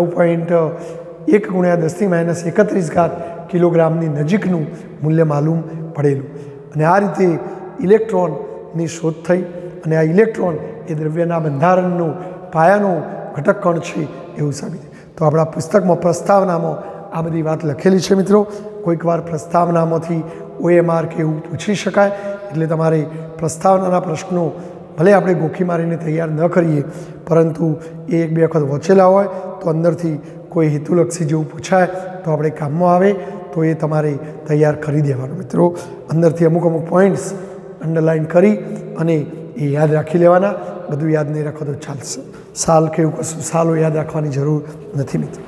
9.1 × 10⁻31 કિલોગ્રામની નજીકનું મૂલ્ય માલુમ પડેલું. અને આ રીતે ઇલેક્ટ્રોનની શોધ થઈ. અને આ ઇલેક્ટ્રોન એ દ્રવ્યના બંધારણનો પાયાનો ઘટક કણ છે એવું સાબિત. તો આપણા પુસ્તકમાં પ્રસ્તાવનામાં આ બધી વાત લખેલી છે મિત્રો. કોઈક વાર પ્રસ્તાવનામાંથી OMR કે એવું પૂછી શકાય, એટલે તમારે પ્રસ્તાવનાના પ્રશ્નો ભલે આપણે ગોખી મારીને તૈયાર ન કરીએ, પરંતુ એ 1-2 વખત વાંચેલા હોય તો અંદરથી કોઈ હેતુલક્ષી જેવું પૂછાય તો આપણે કામમાં આવે, તો એ તમારે તૈયાર કરી દેવાનું મિત્રો. અંદરથી અમુક પોઈન્ટ્સ અંડરલાઇન કરી અને એ યાદ રાખી લેવાના. બધું યાદ નહીં રાખો તો ચાલશે. સાલ કે એવું કશું સાલો યાદ રાખવાની જરૂર નથી મિત્રો.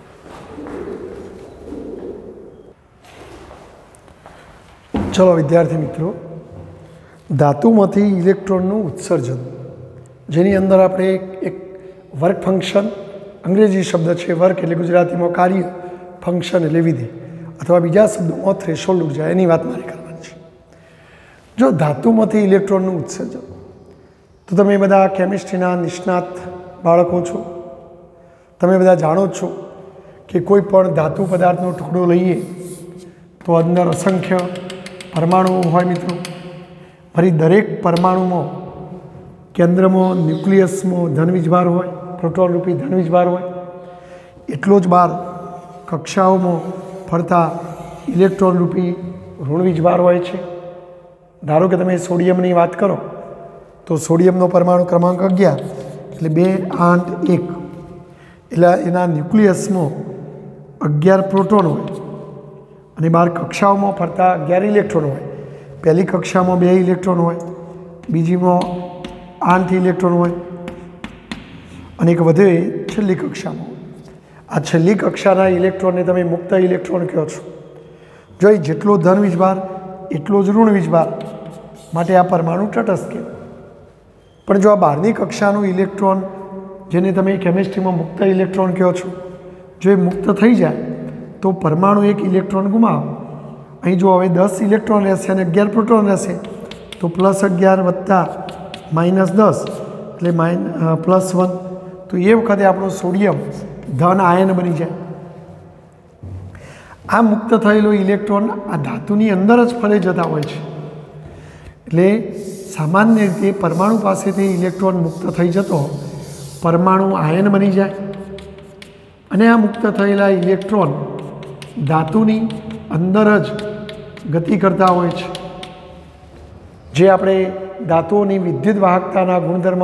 ચલો વિદ્યાર્થી મિત્રો, ધાતુમાંથી ઇલેક્ટ્રોનનું ઉત્સર્જન, જેની અંદર આપણે એક વર્ક ફંક્શન, અંગ્રેજી શબ્દ છે વર્ક એટલે ગુજરાતીમાં કાર્ય, ફંક્શન એટલે વિધિ, અથવા બીજા શબ્દોમાં થ્રેશોલ્ડ ઉર્જા, એની વાત મારે કરવાની છે. જો ધાતુમાંથી ઇલેક્ટ્રોનનું ઉત્સર્જન, તો તમે બધા કેમિસ્ટ્રીના નિષ્ણાત બાળકો છો, તમે બધા જાણો જ છો કે કોઈ પણ ધાતુ પદાર્થનો ટુકડો લઈએ તો અંદર અસંખ્ય પરમાણુઓ હોય મિત્રો. ફરી દરેક પરમાણુમાં કેન્દ્રમાં ન્યુક્લિયસમાં ધનવીજભાર હોય, પ્રોટોન રૂપી ધનવીજભાર હોય. એટલો જ ભાર કક્ષાઓમાં ફરતા ઇલેક્ટ્રોન રૂપી ઋણ વીજભાર હોય છે. ધારો કે તમે સોડિયમની વાત કરો તો સોડિયમનો પરમાણુ ક્રમાંક 11 એટલે 2 8 1 એટલે એના ન્યુક્લિયસમાં 11 પ્રોટોન હોય અને બહાર કક્ષાઓમાં ફરતા 11 ઇલેક્ટ્રોન હોય. પહેલી કક્ષામાં 2 ઇલેક્ટ્રોન હોય, બીજીમાં 8 ઇલેક્ટ્રોન હોય અને એક વધે છેલ્લી કક્ષામાં. આ છેલ્લી કક્ષાના ઇલેક્ટ્રોનને તમે મુક્ત ઇલેક્ટ્રોન કહો છો. જો એ જેટલો ધન વીજભાર એટલો જ ઋણ વીજભાર, માટે આ પરમાણુ તટસ્થ કહેવાય. પણ જો આ બહારની કક્ષાનું ઇલેક્ટ્રોન, જેને તમે કેમિસ્ટ્રીમાં મુક્ત ઇલેક્ટ્રોન કહો છો, જો એ મુક્ત થઈ જાય તો પરમાણુ એક ઇલેક્ટ્રોન ગુમાવે. અહીં જો હવે 10 ઇલેક્ટ્રોન રહેશે અને 11 પ્રોટોન રહેશે તો +11 વત્તા -10 એટલે +1, તો એ વખતે આપણું સોડિયમ ધન આયન બની જાય. આ મુક્ત થયેલો ઇલેક્ટ્રોન આ ધાતુની અંદર જ ફરે જતા હોય છે. એટલે સામાન્ય રીતે પરમાણુ પાસેથી ઇલેક્ટ્રોન મુક્ત થઈ જતો પરમાણુ આયન બની જાય અને આ મુક્ત થયેલા ઇલેક્ટ્રોન ધાતુની અંદર જ ગતિ કરતા હોય છે. જે આપણે ધાતુઓની વિદ્યુત વાહકતાના ગુણધર્મ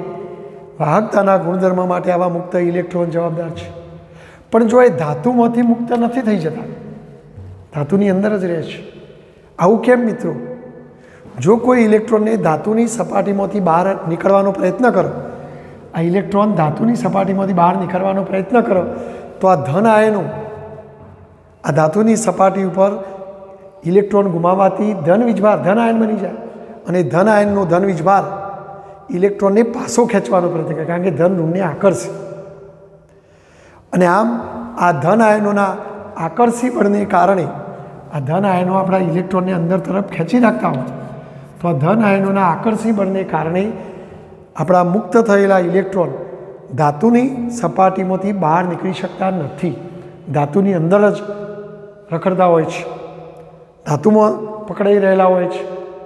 માટે આવા મુક્ત ઇલેક્ટ્રોન જવાબદાર છે. પણ જો એ ધાતુમાંથી મુક્ત નથી થઈ જતા, ધાતુની અંદર જ રહે છે. આવું કેમ મિત્રો? જો કોઈ ઇલેક્ટ્રોનને ધાતુની સપાટીમાંથી બહાર નીકળવાનો પ્રયત્ન કરો, આ ઇલેક્ટ્રોન ધાતુની સપાટીમાંથી બહાર નીકળવાનો પ્રયત્ન કરો તો આ ધન આયનો આ ધાતુની સપાટી ઉપર ઇલેક્ટ્રોન ગુમાવવાથી ધન વીજભાર ધન આયન બની જાય અને ધન આયનનો ધન વીજભાર ઇલેક્ટ્રોનને પાછો ખેંચવાનો પ્રયત્ન કરે, કારણ કે ધન ઋણને આકર્ષે. અને આમ આ ધન આયનોના આકર્ષી બળને કારણે આ ધન આયનો આપણા ઇલેક્ટ્રોનને અંદર તરફ ખેંચી રાખતા હોય, તો આ ધન આયનોના આકર્ષી બળને કારણે આપણા મુક્ત થયેલા ઇલેક્ટ્રોન ધાતુની સપાટીમાંથી બહાર નીકળી શકતા નથી, ધાતુની અંદર જ રખડતા હોય છે, ધાતુમાં પકડાઈ રહેલા હોય છે.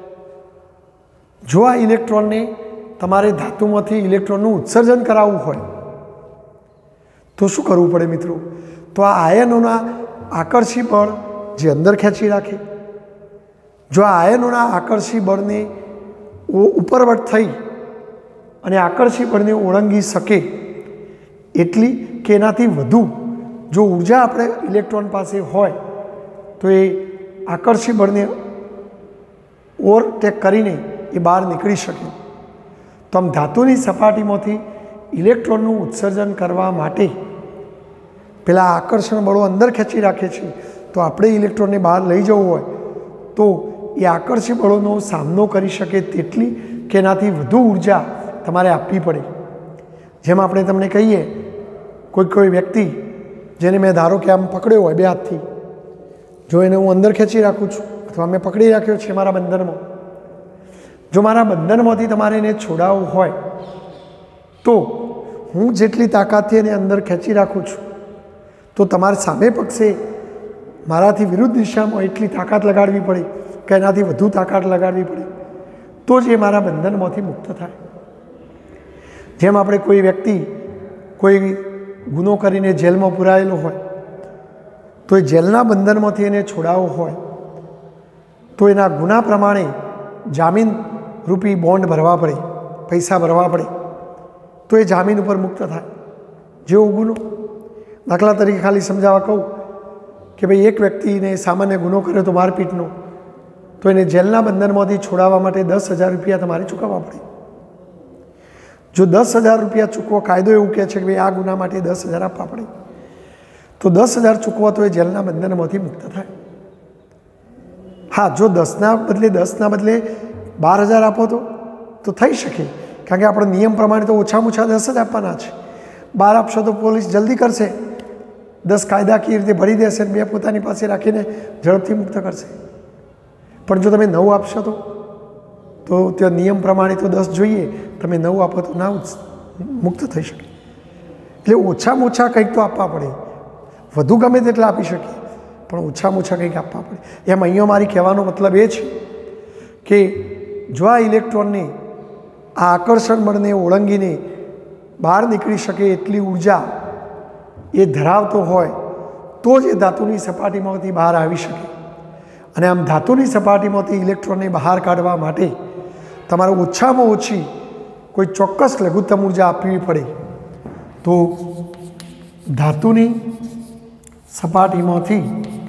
જો આ ઇલેક્ટ્રોનને તમારે ધાતુમાંથી ઇલેક્ટ્રોનનું ઉત્સર્જન કરાવવું હોય તો શું કરવું પડે મિત્રો? તો આ આયનોના આકર્ષી બળ જે અંદર ખેંચી રાખે, જો આ આયનોના આકર્ષી બળને ઉપરવટ થઈ અને આકર્ષી બળને ઓળંગી શકે એટલી કે એનાથી વધુ જો ઉર્જા આપણે ઇલેક્ટ્રોન પાસે હોય તો એ આકર્ષી બળને ઓવરટેક કરીને એ બહાર નીકળી શકે. તો આમ ધાતુની સપાટીમાંથી ઇલેક્ટ્રોનનું ઉત્સર્જન કરવા માટે પેલા આકર્ષણ બળો અંદર ખેંચી રાખે છે. તો આપણે ઇલેક્ટ્રોનને બહાર લઈ જવું હોય તો એ આકર્ષી બળોનો સામનો કરી શકે તેટલી કે એનાથી વધુ ઉર્જા તમારે આપવી પડે. જેમ આપણે તમને કહીએ, કોઈ વ્યક્તિ જેને મેં ધારો કે આમ પકડ્યો હોય 2 હાથથી, જો એને હું અંદર ખેંચી રાખું છું અથવા મેં પકડી રાખ્યો છે મારા બંધનમાં, જો મારા બંધનમાંથી તમારે એને છોડાવવું હોય તો હું જેટલી તાકાતથી એને અંદર ખેંચી રાખું છું તો તમારે સામે પક્ષે મારાથી વિરુદ્ધ દિશામાં એટલી તાકાત લગાડવી પડે કે એનાથી વધુ તાકાત લગાડવી પડે તો જ એ મારા બંધનમાંથી મુક્ત થાય. જેમ આપણે કોઈ વ્યક્તિ કોઈ ગુનો કરીને જેલમાં પુરાયેલો હોય તો એ જેલના બંધનમાંથી એને છોડાવવો હોય તો એના ગુના પ્રમાણે જામીન રૂપી બોન્ડ ભરવા પડે, પૈસા ભરવા પડે, તો એ જામીન ઉપર મુક્ત થાય. જેવો ગુનો, દાખલા તરીકે ખાલી સમજાવવા કહું કે ભાઈ એક વ્યક્તિને સામાન્ય ગુનો કર્યો તો મારપીટનો, તો એને જેલના બંધનમાંથી છોડાવવા માટે 10,000 રૂપિયા તમારે ચૂકવવા પડે. જો 10,000 રૂપિયા ચૂકવો, કાયદો એવું કહે છે કે ભાઈ આ ગુના માટે 10,000 આપવા પડે, તો 10,000 ચૂકવો તો એ જેલના બંધનમાંથી મુક્ત થાય. હા, જો 10ના બદલે 12,000 આપો તો થઈ શકે, કારણ કે આપણો નિયમ પ્રમાણે તો ઓછામાં ઓછા 10 જ આપવાના છે. 12 આપશો તો પોલીસ જલ્દી કરશે, 10 કાયદાકીય રીતે ભરી દેશે, 2 પોતાની પાસે રાખીને ઝડપથી મુક્ત કરશે. પણ જો તમે 9 આપશો તો ત્યાં નિયમ પ્રમાણે તો 10 જોઈએ, તમે 9 આપો તો ના મુક્ત થઈ શકે. એટલે ઓછામાં ઓછા કંઈક તો આપવા પડે, વધુ ગમે તેટલા આપી શકીએ પણ ઓછામાં ઓછા કંઈક આપવા પડે. એમ અહીંયા મારી કહેવાનો મતલબ એ છે કે જો આ ઇલેક્ટ્રોનને આ આકર્ષણ બળને ઓળંગીને બહાર નીકળી શકે એટલી ઉર્જા એ ધરાવતો હોય તો જ એ ધાતુની સપાટીમાંથી બહાર આવી શકે. અને આમ ધાતુની સપાટીમાંથી ઇલેક્ટ્રોનને બહાર કાઢવા માટે તમારે ઓછામાં ઓછી કોઈ ચોક્કસ લઘુત્તમ ઉર્જા આપવી પડે. તો ધાતુની સપાટીમાંથી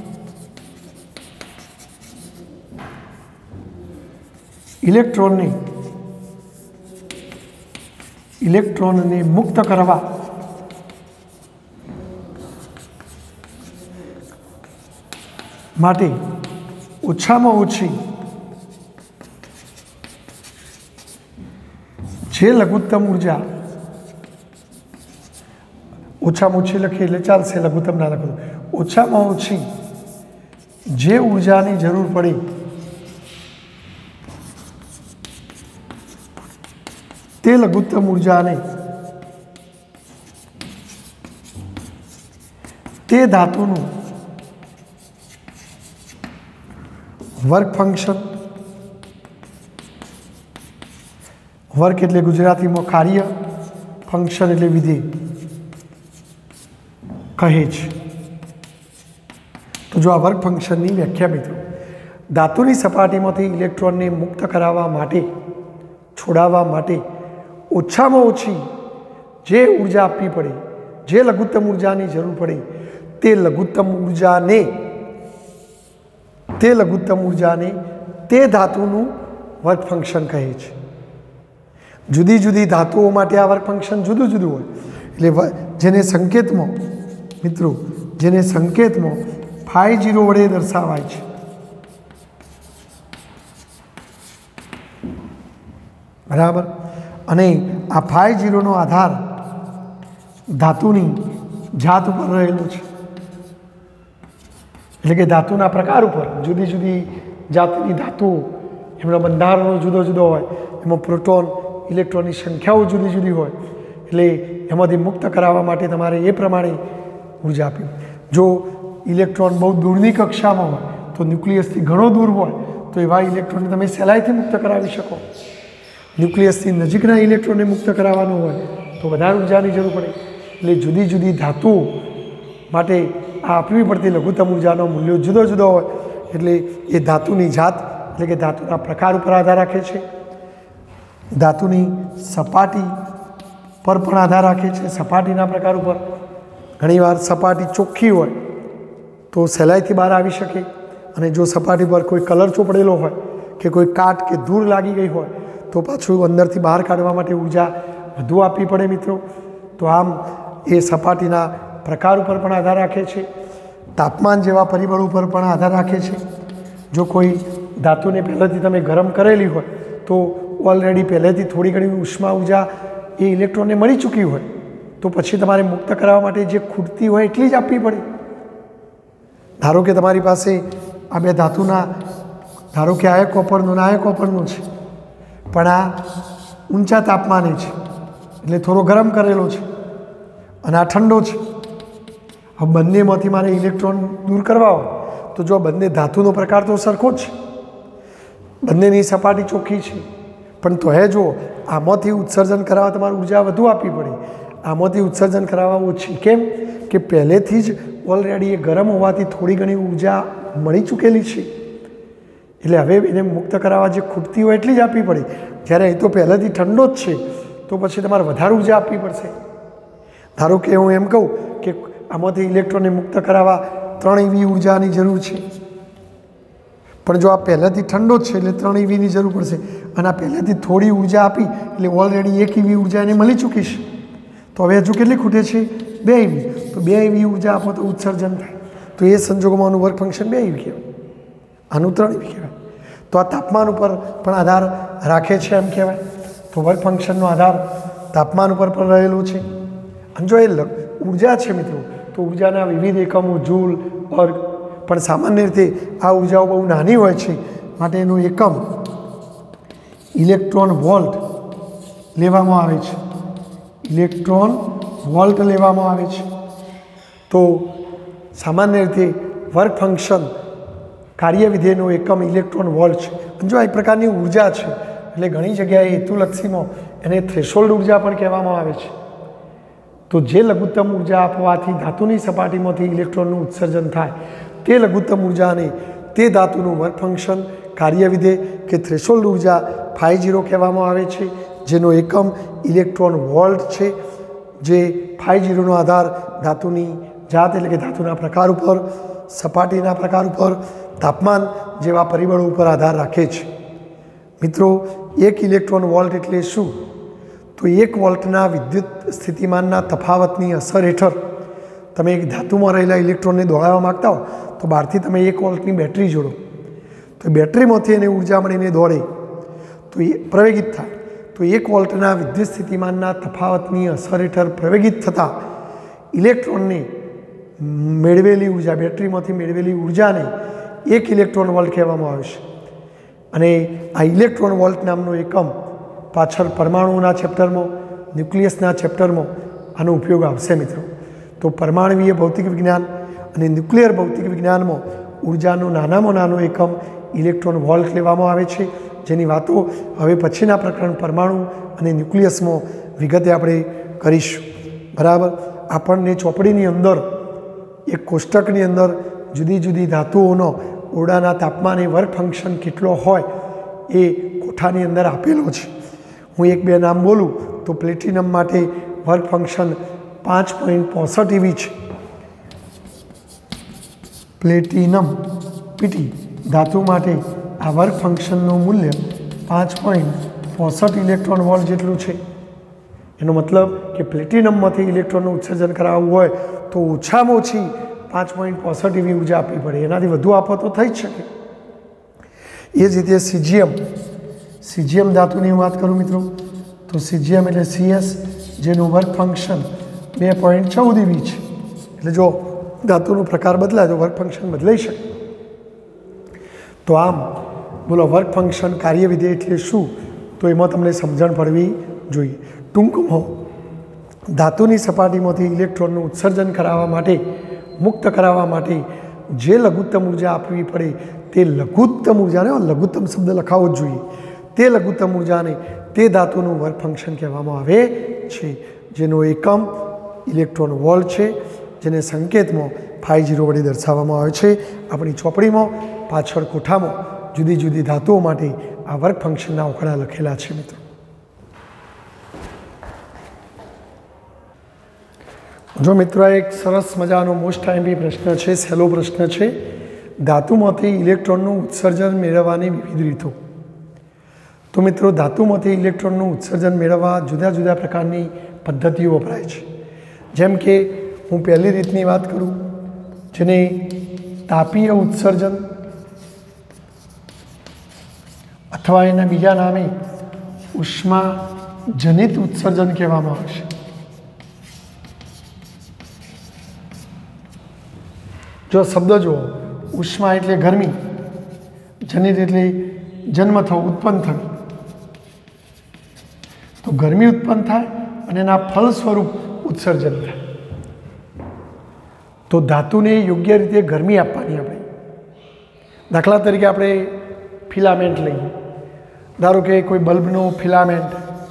ઇલેક્ટ્રોનને મુક્ત કરવા માટે ઓછામાં ઓછી જે લઘુત્તમ ઉર્જા, ઓછામાં ઓછી લખીએ એટલે ચાલશે, લઘુત્તમ ના લખો, ઓછામાં ઓછી જે ઉર્જાની જરૂર પડી તે લઘુત્તમ ઉર્જાને તે ધાતુનું વર્ક ફંક્શન, વર્ક એટલે ગુજરાતીમાં કાર્ય, ફંક્શન એટલે વિધેય કહે છે. તો જો આ વર્ક ફંક્શનની વ્યાખ્યા મિત્રો, ધાતુની સપાટીમાંથી ઇલેક્ટ્રોનને મુક્ત કરાવવા માટે, છોડાવવા માટે ઓછામાં ઓછી જે ઉર્જા આપવી પડે, જે લઘુત્તમ ઉર્જાની જરૂર પડે તે લઘુત્તમ ઉર્જાને તે ધાતુનું વર્ક ફંક્શન કહે છે. જુદી જુદી ધાતુઓ માટે આ વર્ક ફંક્શન જુદું જુદું હોય. એટલે જેને સંકેતમાં મિત્રો, જેને સંકેતમાં φ0 વડે દર્શાવાય છે. બરાબર. અને આ φ0નો આધાર ધાતુની જાત ઉપર રહેલો છે. એટલે કે ધાતુના પ્રકાર ઉપર, જુદી જુદી જાતની ધાતુઓ, એમના બંધારણો જુદો જુદો હોય, એમાં પ્રોટોન ઇલેક્ટ્રોનની સંખ્યાઓ જુદી જુદી હોય. એટલે એમાંથી મુક્ત કરાવવા માટે તમારે એ પ્રમાણે ઉર્જા આપવી. જો ઇલેક્ટ્રોન બહુ દૂરની કક્ષામાં હોય, તો ન્યુક્લિયસથી ઘણો દૂર હોય, તો એવા ઇલેક્ટ્રોનને તમે સહેલાઈથી મુક્ત કરાવી શકો. ન્યુક્લિયસથી નજીકના ઇલેક્ટ્રોનને મુક્ત કરાવવાનું હોય તો વધારે ઉર્જાની જરૂર પડે. એટલે જુદી જુદી ધાતુઓ માટે આ આપવી પડતી લઘુત્તમ ઉર્જાનો મૂલ્યો જુદો જુદો હોય. એટલે એ ધાતુની જાત એટલે કે ધાતુના પ્રકાર ઉપર આધાર રાખે છે. ધાતુની સપાટી પર પણ આધાર રાખે છે, સપાટીના પ્રકાર ઉપર. ઘણીવાર સપાટી ચોખ્ખી હોય તો સહેલાઈથી બહાર આવી શકે, અને જો સપાટી પર કોઈ કલર ચોપડેલો હોય કે કોઈ કાટ કે ધૂળ લાગી ગઈ હોય તો પાછું અંદરથી બહાર કાઢવા માટે ઉર્જા વધુ આપવી પડે મિત્રો. તો આમ એ સપાટીના પ્રકાર ઉપર પણ આધાર રાખે છે, તાપમાન જેવા પરિબળ ઉપર પણ આધાર રાખે છે. જો કોઈ ધાતુને પહેલેથી તમે ગરમ કરેલી હોય તો ઓલરેડી પહેલેથી થોડી ઘણી ઉષ્મા ઉર્જા એ ઇલેક્ટ્રોનને મળી ચૂકી હોય, તો પછી તમારે મુક્ત કરાવવા માટે જે ખૂટતી હોય એટલી જ આપવી પડે. ધારો કે તમારી પાસે આ બે ધાતુના, ધારો કે આ કોપરનું ને આ કોપરનું છે, પણ આ ઊંચા તાપમાને છે એટલે થોડો ગરમ કરેલો છે, અને આ ઠંડો છે. હવે બંનેમાંથી મારે ઇલેક્ટ્રોન દૂર કરવા હોય તો જો બંને ધાતુનો પ્રકાર તો સરખો જ છે, બંનેની સપાટી ચોખ્ખી છે, પણ તો જો આમાંથી ઉત્સર્જન કરાવવા તમારે ઉર્જા વધુ આપવી પડે, આમાંથી ઉત્સર્જન કરાવવા ઓછી. કેમ કે પહેલેથી જ ઓલરેડી એ ગરમ હોવાથી થોડી ઘણી ઉર્જા મળી ચૂકેલી છે. એટલે હવે એને મુક્ત કરાવવા જે ખૂટતી હોય એટલી જ આપવી પડે. જ્યારે એ તો પહેલેથી ઠંડો જ છે તો પછી તમારે વધારે ઉર્જા આપવી પડશે. ધારો કે હું એમ કહું કે આમાંથી ઇલેક્ટ્રોનને મુક્ત કરાવવા 3 EV ઉર્જાની જરૂર છે, પણ જો આ પહેલેથી ઠંડો જ છે એટલે 3 EVની જરૂર પડશે, અને આ પહેલેથી થોડી ઉર્જા આપી એટલે ઓલરેડી 1 EV ઉર્જા એને મળી ચૂકી છે. તો હવે હજુ કેટલી ખૂટે છે? 2 EV. તો 2 EV ઉર્જા આપો તો ઉત્સર્જન થાય. તો એ સંજોગોમાં આનું વર્ક ફંક્શન 2 EV કહેવાય, આનું 3 EV કહેવાય. તો આ તાપમાન ઉપર પણ આધાર રાખે છે એમ કહેવાય. તો વર્ક ફંક્શનનો આધાર તાપમાન ઉપર પણ રહેલો છે. અને જો એ ઉર્જા છે મિત્રો, તો ઉર્જાના વિવિધ એકમો જૂલ, અર્ગ, પણ સામાન્ય રીતે આ ઉર્જાઓ બહુ નાની હોય છે, માટે એનું એકમ ઇલેક્ટ્રોન વોલ્ટ લેવામાં આવે છે. ઇલેક્ટ્રોન વોલ્ટ લેવામાં આવે છે. તો સામાન્ય રીતે વર્ક ફંક્શન કાર્ય વિધેયનો એકમ ઇલેક્ટ્રોન વોલ્ટ છે. અને જો આ એક પ્રકારની ઉર્જા છે એટલે ઘણી જગ્યાએ હેતુલક્ષીમાં એને થ્રેશોલ્ડ ઉર્જા પણ કહેવામાં આવે છે. तो जे लघुत्तम ऊर्जा आपवाथी धातुनी सपाटीमांथी इलेक्ट्रॉननुं उत्सर्जन थाय ते लघुत्तम ऊर्जाने ते धातुनुं वर्क फंक्शन कार्यविधेय के थ्रेशोल्ड ऊर्जा 50 कहेवामां आवे छे, जेनो एकम इलेक्ट्रॉन वोल्ट छे। जे 50 नो आधार धातुनी जात एटले के धातुना प्रकार पर, सपाटीना प्रकार पर, तापमान जेवा परिबळो पर आधार राखे छे। मित्रों, 1 इलेक्ट्रॉन वोल्ट एटले शुं? तो 1 वोल्टना विद्युत स्थितिमानना तफावतनी असर हेठळ तमे एक धातुमां रहेला इलेक्ट्रॉनने दौड़ावा मागता हो तो बहारथी तमे 1 वोल्टनी बेटरी जोड़ो तो बेटरीमांथी एने ऊर्जा मळीने दौड़े तो प्रवेगित थाय। तो 1 वोल्टना विद्युत स्थितिमानना तफावतनी असर हेठळ प्रवेगित थता इलेक्ट्रॉनने मेळवेली ऊर्जा, बेटरीमांथी मेळवेली ऊर्जाने 1 इलेक्ट्रॉन वोल्ट कहेवामां आवे छे। अने आ इलेक्ट्रॉन वोल्ट नामनो एकम पाछळ परमाणुना चेप्टर में, न्यूक्लियसना चेप्टर में आनो उपयोग आवशे मित्रों। तो परमाणुवीय भौतिक विज्ञान अने न्यूक्लियर भौतिक विज्ञान में ऊर्जानो नानामां नानो एकम इलेक्ट्रॉन वोल्ट लेवामां आवे छे, जेनी वातो हवे पछीना प्रकरण परमाणु अने न्यूक्लियस में विगते आपणे करीशुं। बराबर। आपणने चोपड़ीनी अंदर एक कोष्टकनी अंदर जुदी जुदी धातुओनो ओरडाना तापमाने वर्क फंक्शन केटलो होय ए कोठानी अंदर आपेलो छे। हूँ 1-2 नाम बोलूँ तो प्लेटिनम माटे वर्क फंक्शन 5.65 EV है। प्लेटिनम पीटी धातु माटे आ वर्क फंक्शनનું मूल्य 5.65 इलेक्ट्रॉन वोल्ट जेटલું છે। એનો मतलब कि प्लेटिनमમાંથી ઇલેક્ટ્રોનનું ઉત્સર્જન કરાવવું હોય તો ઓછામાં ઓછી 5.65 EV ऊर्जा આપવી પડે, એનાથી વધુ આપો તો થઈ જ શકે। એ જ રીતે सीजियम धातुनी बात करूँ मित्रों तो सीजियम एटले CS जेनु वर्क फंक्शन 2.14 EV है। एटले जो धातुनो प्रकार बदलाय तो वर्क फंक्शन बदलाई शके। तो आम बोलो वर्क फंक्शन कार्यविधेय एटले शुं तो एमां तमने समजण पड़वी जोईए। टूंकमां धातुनी सपाटीमांथी इलेक्ट्रॉननुं उत्सर्जन कराववा माटे, मुक्त कराववा माटे जे लघुत्तम ऊर्जा आपवी पड़े ते लघुत्तम ऊर्जाने, लघुत्तम शब्द लखावो ज जोईए, ते लघुत्तम ऊर्जाने ते धातुनुं वर्क फंक्शन कहेवामां आवे छे, जेनो एकम इलेक्ट्रॉन वोल्ट छे, जेने संकेतमां 50 वडे दर्शाववामां आवे छे। आपणी चोपड़ीमां पाछळ कोठामां जुदी जुदी धातुओ माटे आ वर्क फंक्शनना आंकड़ा लखेला छे। मित्रों, जो मित्रों एक सरस मजानो मोस्ट आईएमपी प्रश्न है, सहेलो प्रश्न है। धातुमांथी इलेक्ट्रॉननुं उत्सर्जन मेळववानी विविध रीतो। तो मित्रों धातुमांथी इलेक्ट्रॉननुं उत्सर्जन मेळववा जुदा जुदा प्रकारनी पद्धतिओ वपराय छे। जेम के हूँ पहली रीतनी बात करूँ जेने तापीय उत्सर्जन अथवा एना बीजा नामे उष्मा जनित उत्सर्जन कहेवामां आवे छे। जो शब्द जो उष्मा एटले गरमी, जनित एटले जन्म थवो, उत्पन्न थवी। तो गरमी उत्पन्न थाय अने एना फलस्वरूप उत्सर्जन थाय। तो धातुने योग्य रीते गरमी आपवानी आपणे। दाखला तरीके आपणे फिलामेंट लईए, धारो के कोई बल्बनो फिलामेंट,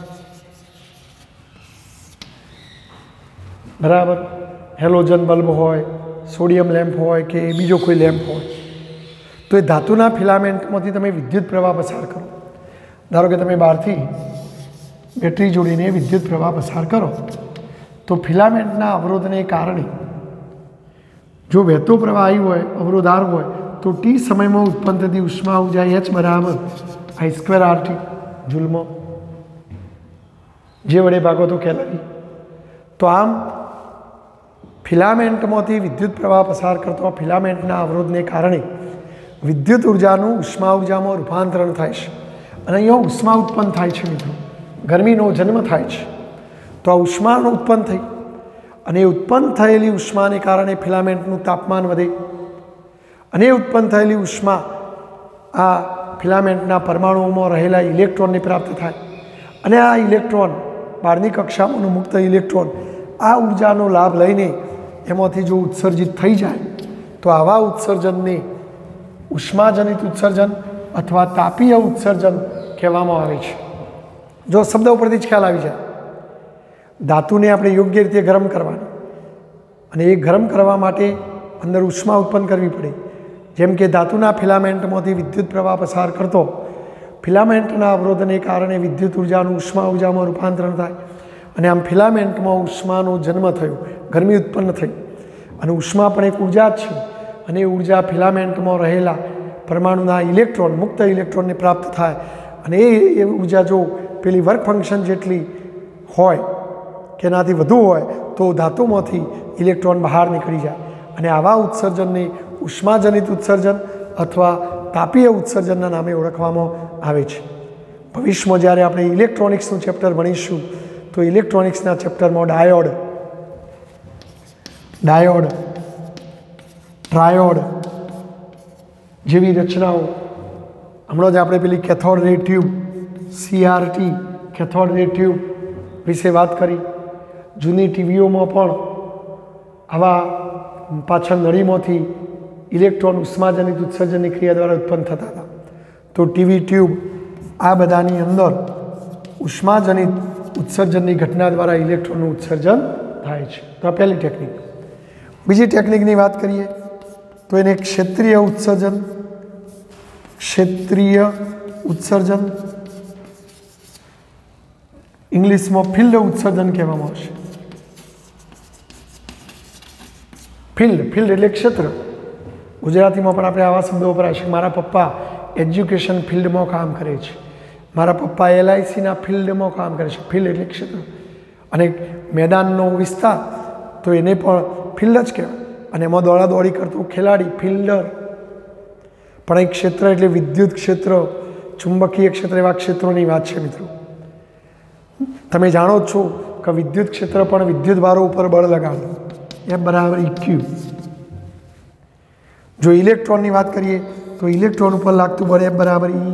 बराबर, हेलोजन बल्ब होय, सोडियम लैम्प होय के बीजो कोई लैम्प होय तो ये धातुना फिलामेंटमांथी तमे विद्युत प्रवाह पसार करो। धारो के तमे बहारथी बेटरी जोड़ीने विद्युत प्रवाह पसार करो तो फिलामेंटना अवरोधने कारणे जो वहेतो प्रवाह आव्यो होय, अवरोधार होय तो टी समय में उत्पन्न थती उष्मा ऊर्जा H बराबर I²RT जूलमां जे वडे भागो तो केलरी। तो आम फिलामेंटमांथी विद्युत प्रवाह पसार करतो फिलामेंटना अवरोधने कारणे विद्युत ऊर्जानुं उष्मा ऊर्जामां रूपांतरण थाय छे अने अहींया उष्मा उत्पन्न थाय छे। मित्रों, गरमीनो जन्म थाय छे। तो आ उष्मा उत्पन्न थई अने उत्पन्न थयेली उष्माने कारणे फिलामेंटनुं तापमान वधे अने उत्पन्न थयेली उष्मा आ फिलामेंटना परमाणुओमां रहेला इलेक्ट्रॉनने प्राप्त थाय अने आ इलेक्ट्रॉन बहारनी कक्षामांनो मुक्त इलेक्ट्रॉन आ ऊर्जानो लाभ लईने एमांथी जो उत्सर्जित थई जाय तो आवा उत्सर्जनने उष्माजनित उत्सर्जन अथवा तापीय उत्सर्जन कहेवामां आवे छे। जो शब्द उपरथी ज ख्याल आवी जाय। धातुने આપણે યોગ્ય રીતે ગરમ કરવાની અને એ ગરમ કરવા માટે અંદર ઉષ્મા ઉત્પન્ન કરવી પડે। જેમ કે ધાતુના ફિલામેન્ટમાંથી વિદ્યુત પ્રવાહ પસાર કરતો ફિલામેન્ટના અવરોધને કારણે વિદ્યુત ઉર્જાનું ઉષ્મા ઉર્જામાં રૂપાંતરણ થાય અને આમ ફિલામેન્ટમાં ઉષ્માનો જન્મ થયો, ગરમી ઉત્પન્ન થઈ અને ઉષ્મા પણ એક ઉર્જા જ છે અને એ ઉર્જા ફિલામેન્ટમાં રહેલા પરમાણુના ઇલેક્ટ્રોન મુક્ત ઇલેક્ટ્રોનને પ્રાપ્ત થાય અને એ ઉર્જા જો પેલી વર્ક ફંક્શન જેટલી હોય કે એનાથી વધુ હોય તો ધાતુમાંથી ઇલેક્ટ્રોન બહાર નીકળી જાય અને આવા ઉત્સર્જનને ઉષ્માજનિત ઉત્સર્જન અથવા તાપીય ઉત્સર્જનના નામે ઓળખવામાં આવે છે। ભવિષ્યમાં જ્યારે આપણે ઇલેક્ટ્રોનિક્સનું ચેપ્ટર ભણીશું તો ઇલેક્ટ્રોનિક્સના ચેપ્ટરમાં ડાયોડ, ટ્રાયોડ જેવી રચનાઓ, હમણાં જ આપણે પેલી cathode ray tube CRT cathode ray tube વિશે વાત કરી। જૂની ટીવીઓમાં પણ આવા પાછળ નળીમાંથી ઇલેક્ટ્રોન ઉષ્માજનિત ઉત્સર્જનની ક્રિયા દ્વારા ઉત્પન્ન થતા હતા। તો ટીવી ટ્યુબ આ બધાની અંદર ઉષ્માજનિત ઉત્સર્જનની ઘટના દ્વારા ઇલેક્ટ્રોનનું ઉત્સર્જન થાય છે। તો આ પહેલી ટેકનિક। બીજી ટેકનિકની વાત કરીએ તો એને ક્ષેત્રીય ઉત્સર્જન ઇંગ્લિશમાં ફિલ્ડ ઉત્સર્જન કહેવામાં આવશે। ફિલ્ડ એટલે ક્ષેત્ર। ગુજરાતીમાં પણ આપણે આવા શબ્દો વપરાય છે। મારા પપ્પા એજ્યુકેશન ફિલ્ડમાં કામ કરે છે, મારા પપ્પા LICના ફિલ્ડમાં કામ કરે છે। ફિલ્ડ એટલે ક્ષેત્ર અને મેદાનનો વિસ્તાર તો એને પણ ફિલ્ડ જ કહેવાય અને એમાં દોડાદોડી કરતો ખેલાડી ફિલ્ડર। પણ એક ક્ષેત્ર એટલે વિદ્યુત ક્ષેત્ર, ચુંબકીય ક્ષેત્ર, એવા ક્ષેત્રોની વાત છે મિત્રો। તમે જાણો છો કે વિદ્યુત ક્ષેત્ર પણ વિદ્યુત ભારો ઉપર બળ લગાડે, F બરાબર EQ। જો ઇલેક્ટ્રોનની વાત કરીએ તો ઇલેક્ટ્રોન ઉપર લાગતું બળ F બરાબર E।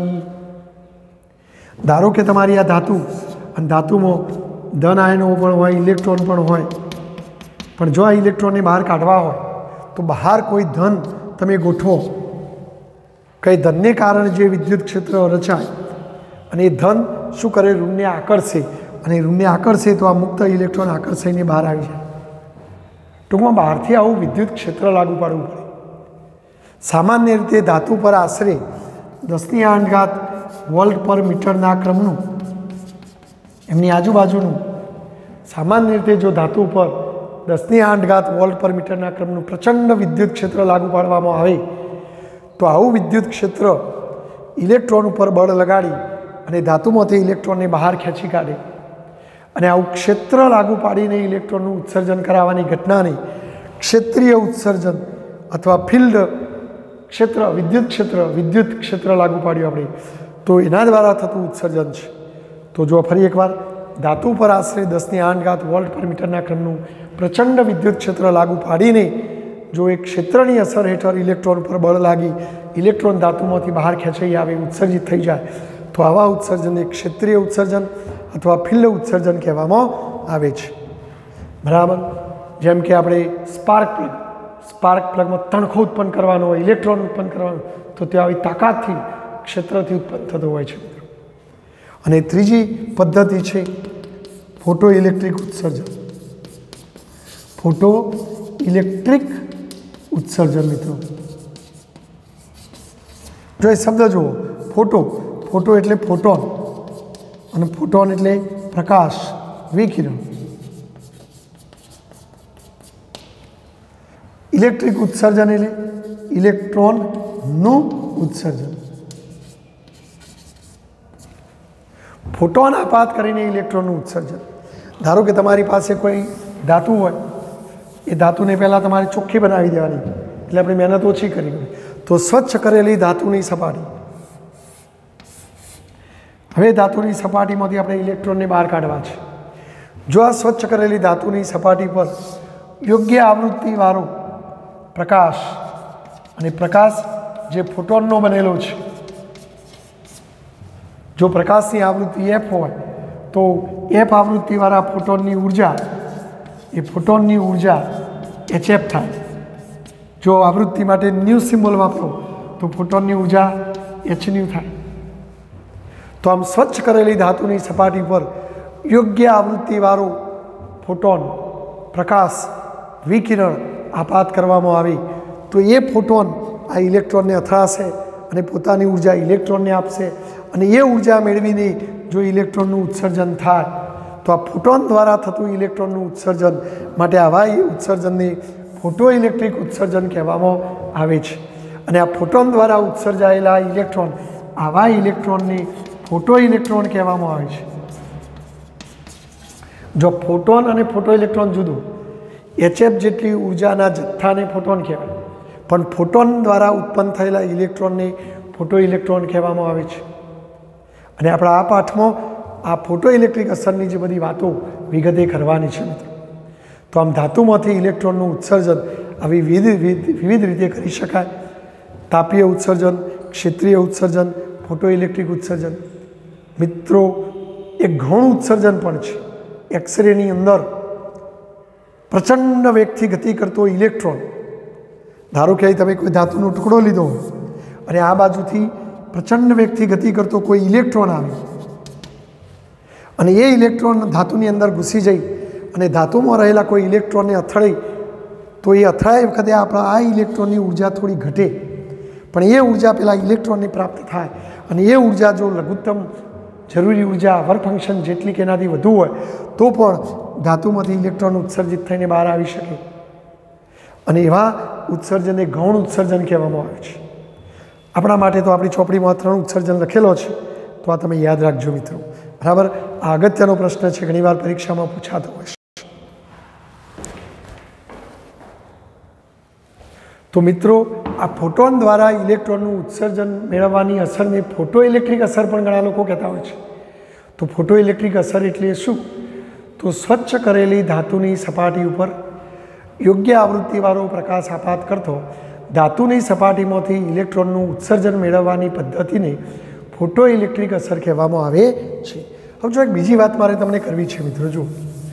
ધારો કે તમારી આ ધાતુ અને ધાતુમાં ધન આયનો પણ હોય, ઇલેક્ટ્રોન પણ હોય, પણ જો આ ઇલેક્ટ્રોનને બહાર કાઢવા હોય તો બહાર કોઈ ધન તમે ગોઠવો, કંઈ ધનને કારણે જે વિદ્યુત ક્ષેત્ર રચાય અને એ ધન શું કરે, ઋણને આકર્ષે અને ઋણને આકર્ષે તો આ મુક્ત ઇલેક્ટ્રોન આકર્ષાઈને બહાર આવી જાય। ટૂંકમાં બહારથી આવું વિદ્યુત ક્ષેત્ર લાગુ પાડવું પડે। સામાન્ય રીતે ધાતુ પર આશરે 10⁸ વોલ્ટ પર મીટરના ક્રમનું એમની આજુબાજુનું સામાન્ય રીતે જો ધાતુ પર 10⁸ વોલ્ટ પર મીટરના ક્રમનું પ્રચંડ વિદ્યુત ક્ષેત્ર લાગુ પાડવામાં આવે તો આવું વિદ્યુત ક્ષેત્ર ઇલેક્ટ્રોન ઉપર બળ લગાડી અને ધાતુમાંથી ઇલેક્ટ્રોનને બહાર ખેંચી કાઢે અને આવું ક્ષેત્ર લાગુ પાડીને ઇલેક્ટ્રોનનું ઉત્સર્જન કરાવવાની ઘટનાને ક્ષેત્રીય ઉત્સર્જન અથવા ફિલ્ડ ક્ષેત્ર, વિદ્યુત ક્ષેત્ર લાગુ પાડ્યું આપણે તો એના દ્વારા થતું ઉત્સર્જન છે। તો જો ફરી એકવાર ધાતુ પર આશરે 10⁸ વોલ્ટ પર મીટરના ક્રમનું પ્રચંડ વિદ્યુત ક્ષેત્ર લાગુ પાડીને જો એક ક્ષેત્રની અસર હેઠળ ઇલેક્ટ્રોન પર બળ લાગી ઇલેક્ટ્રોન ધાતુમાંથી બહાર ખેંચાઈ આવે, ઉત્સર્જિત થઈ જાય તો આવા ઉત્સર્જનને ક્ષેત્રીય ઉત્સર્જન અથવા ફિલ્ડ ઉત્સર્જન કહેવામાં આવે છે। બરાબર। જેમ કે આપણે સ્પાર્ક પ્લગમાં તણખો ઉત્પન્ન કરવાનો હોય, ઇલેક્ટ્રોન ઉત્પન્ન કરવાનો તો તે આવી તાકાતથી ક્ષેત્રથી ઉત્પન્ન થતો હોય છે। અને ત્રીજી પદ્ધતિ છે ફોટો ઇલેક્ટ્રિક ઉત્સર્જન। મિત્રો જો એ શબ્દ જુઓ, ફોટો એટલે ફોટોન અને ફોટોન એટલે પ્રકાશ, વિકિરણ। ઇલેક્ટ્રિક ઉત્સર્જન એટલે ઇલેક્ટ્રોનનું ઉત્સર્જન। ફોટોન આપાત કરીને ઇલેક્ટ્રોનનું ઉત્સર્જન। ધારો કે તમારી પાસે કોઈ ધાતુ હોય, એ ધાતુને પહેલાં તમારે ચોખ્ખી બનાવી દેવાની એટલે આપણી મહેનત ઓછી કરવી પડે। તો સ્વચ્છ કરેલી ધાતુની સપાટી, હવે ધાતુની સપાટીમાંથી આપણે ઇલેક્ટ્રોનને બહાર કાઢવા છે। જો આ સ્વચ્છ કરેલી ધાતુની સપાટી પર યોગ્ય આવૃત્તિવાળો પ્રકાશ અને પ્રકાશ જે ફોટોનનો બનેલો છે, જો પ્રકાશની આવૃત્તિ F હોય તો F આવૃત્તિવાળા ફોટોનની ઉર્જા એ ફોટોનની ઉર્જા HF થાય। જો આવૃત્તિ માટે ન્યુ સિમ્બોલ વાપરો તો ફોટોનની ઉર્જા hν થાય। તો આમ સ્વચ્છ કરેલી ધાતુની સપાટી પર યોગ્ય આવૃત્તિવાળો फोटोन प्रकाश विकिरण आपात करवामां आवे तो ये फोटोन आ इलेक्ट्रॉन ने અથડાશે અને પોતાની ઊર્જા ઇલેક્ટ્રોનને આપશે અને એ ઊર્જા મેળવીને જો ઇલેક્ટ્રોનનું ઉત્સર્જન થાય તો આ ફોટોન દ્વારા થતું ઇલેક્ટ્રોનનું ઉત્સર્જન માટે આવા ઉત્સર્જનને ફોટો ઇલેક્ટ્રિક ઉત્સર્જન કહેવામાં આવે છે અને આ ફોટોન દ્વારા ઉત્સર્જાયેલા ઇલેક્ટ્રોન આવા ઇલેક્ટ્રોનને ફોટો ઇલેક્ટ્રોન કહેવામાં આવે છે। જો ફોટોન અને ફોટો ઇલેક્ટ્રોન જુદું HF જેટલી ઊર્જાના જથ્થાને ફોટોન કહેવાય પણ ફોટોન દ્વારા ઉત્પન્ન થયેલા ઇલેક્ટ્રોનને ફોટો ઇલેક્ટ્રોન કહેવામાં આવે છે। અને આપણા આ પાઠમાં આ ફોટો ઇલેક્ટ્રિક અસરની જે બધી વાતો વિગતે કરવાની છે મિત્રો। તો આમ ધાતુમાંથી ઇલેક્ટ્રોનનું ઉત્સર્જન આવી વિવિધ રીતે કરી શકાય। તાપીય ઉત્સર્જન, ક્ષેત્રીય ઉત્સર્જન, ફોટો ઇલેક્ટ્રિક ઉત્સર્જન। મિત્રો એક ઘણું ઉત્સર્જન પણ છે। એક્સરેની અંદર પ્રચંડ વેગથી ગતિ કરતો ઇલેક્ટ્રોન, ધારો કે તમે કોઈ ધાતુનો ટુકડો લીધો અને આ બાજુથી પ્રચંડ વેગથી ગતિ કરતો કોઈ ઇલેક્ટ્રોન આવે અને એ ઇલેક્ટ્રોન ધાતુની અંદર ઘૂસી જાય અને ધાતુમાં રહેલા કોઈ ઇલેક્ટ્રોનને અથડાય તો એ અથડાય વખતે આપણા આ ઇલેક્ટ્રોનની ઊર્જા થોડી ઘટે પણ એ ઊર્જા પેલા ઇલેક્ટ્રોનને પ્રાપ્ત થાય અને એ ઊર્જા જો લઘુત્તમ જરૂરી ઊર્જા વર્ક ફંક્શન જેટલી કે એનાથી વધુ હોય તો પણ ધાતુમાંથી ઇલેક્ટ્રોન ઉત્સર્જિત થઈને બહાર આવી શકે અને એવા ઉત્સર્જનને ગૌણ ઉત્સર્જન કહેવામાં આવે છે। આપણા માટે તો આપણી ચોપડીમાં 3 ઉત્સર્જન લખેલો છે તો આ તમે યાદ રાખજો મિત્રો, બરાબર। આ અગત્યનો પ્રશ્ન છે, ઘણીવાર પરીક્ષામાં પૂછાતો હોય છે। તો મિત્રો આ ફોટોન દ્વારા ઇલેક્ટ્રોનનું ઉત્સર્જન મેળવવાની અસરને ફોટો ઇલેક્ટ્રિક અસર પણ ઘણા લોકો કહેતા હોય છે। તો ફોટો ઇલેક્ટ્રિક અસર એટલે શું? તો સ્વચ્છ કરેલી ધાતુની સપાટી ઉપર યોગ્ય આવૃત્તિવાળો પ્રકાશ આપાત કરતો ધાતુની સપાટીમાંથી ઇલેક્ટ્રોનનું ઉત્સર્જન મેળવવાની પદ્ધતિને ફોટો ઇલેક્ટ્રિક અસર કહેવામાં આવે છે। હવે જો એક બીજી વાત મારે તમને કરવી છે મિત્રો, જુઓ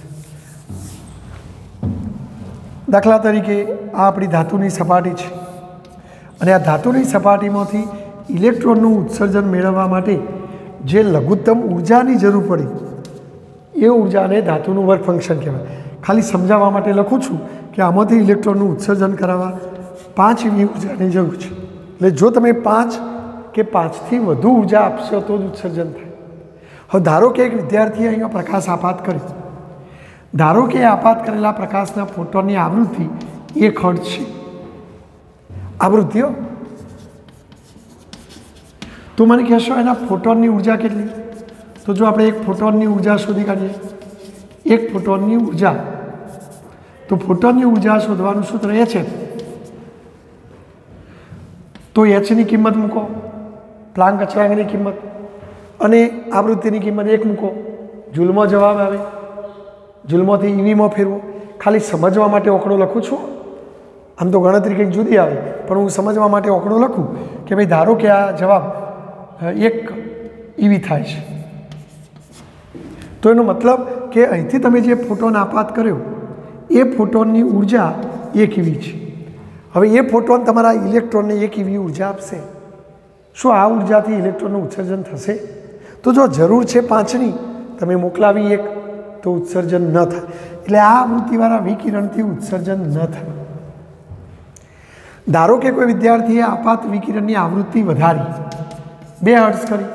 દાખલા તરીકે આ આપણી ધાતુની સપાટી છે અને આ ધાતુની સપાટીમાંથી ઇલેક્ટ્રોનનું ઉત્સર્જન મેળવવા માટે જે લઘુત્તમ ઊર્જાની જરૂર પડી એ ઊર્જાને ધાતુનું વર્ક ફંક્શન કહેવાય। ખાલી સમજાવવા માટે લખું છું કે આમાંથી ઇલેક્ટ્રોનનું ઉત્સર્જન કરાવવા 5 એવી ઊર્જાની જરૂર છે। એટલે જો તમે 5 કે 5થી વધુ ઊર્જા આપશો તો જ ઉત્સર્જન થાય। હવે ધારો કે એક વિદ્યાર્થીએ અહીંયા પ્રકાશ આપાત કર્યો, ધારો કે આપાત કરેલા પ્રકાશના ફોટોનની આવૃત્તિ 1 હર્ટ્ઝ છે, આવૃત્તિઓ। તો મને કહેશો એના ફોટોનની ઊર્જા કેટલી? તો જો આપણે એક ફોટોનની ઊર્જા શોધી કાઢીએ, એક ફોટોનની ઊર્જા, તો ફોટોનની ઊર્જા શોધવાનું સૂત્ર એ છે તો એચની કિંમત મૂકો, પ્લાન્ક અચળાંકની કિંમત અને આવૃત્તિની કિંમત 1 મૂકો, જૂલમાં જવાબ આવે, જૂલમાંથી ઈવીમાં ફેરવો। ખાલી સમજવા માટે આંકડો લખું છું, આમ તો ગણતરી કંઈક જુદી આવે પણ હું સમજવા માટે આંકડો લખું કે ભાઈ ધારો કે આ જવાબ 1 ઈવી થાય છે તો એનો મતલબ કે અહીંથી તમે જે ફોટોન આપાત કર્યો એ ફોટોનની ઊર્જા 1 ઈવી છે। હવે એ ફોટોન તમારા ઇલેક્ટ્રોનને 1 ઈવી ઊર્જા આપશે। શું આ ઊર્જાથી ઇલેક્ટ્રોનનું ઉત્સર્જન થશે? તો જો જરૂર છે 5ની, તમે મોકલાવી 1 તો ઉત્સર્જન ન થાય। એટલે આ આવૃત્તિવાળા વિકિરણથી ઉત્સર્જન ન થાય। ધારો કે કોઈ વિદ્યાર્થીએ આપાત વિકિરણની આવૃત્તિ વધારી 2 હર્ટ્ઝ કરી,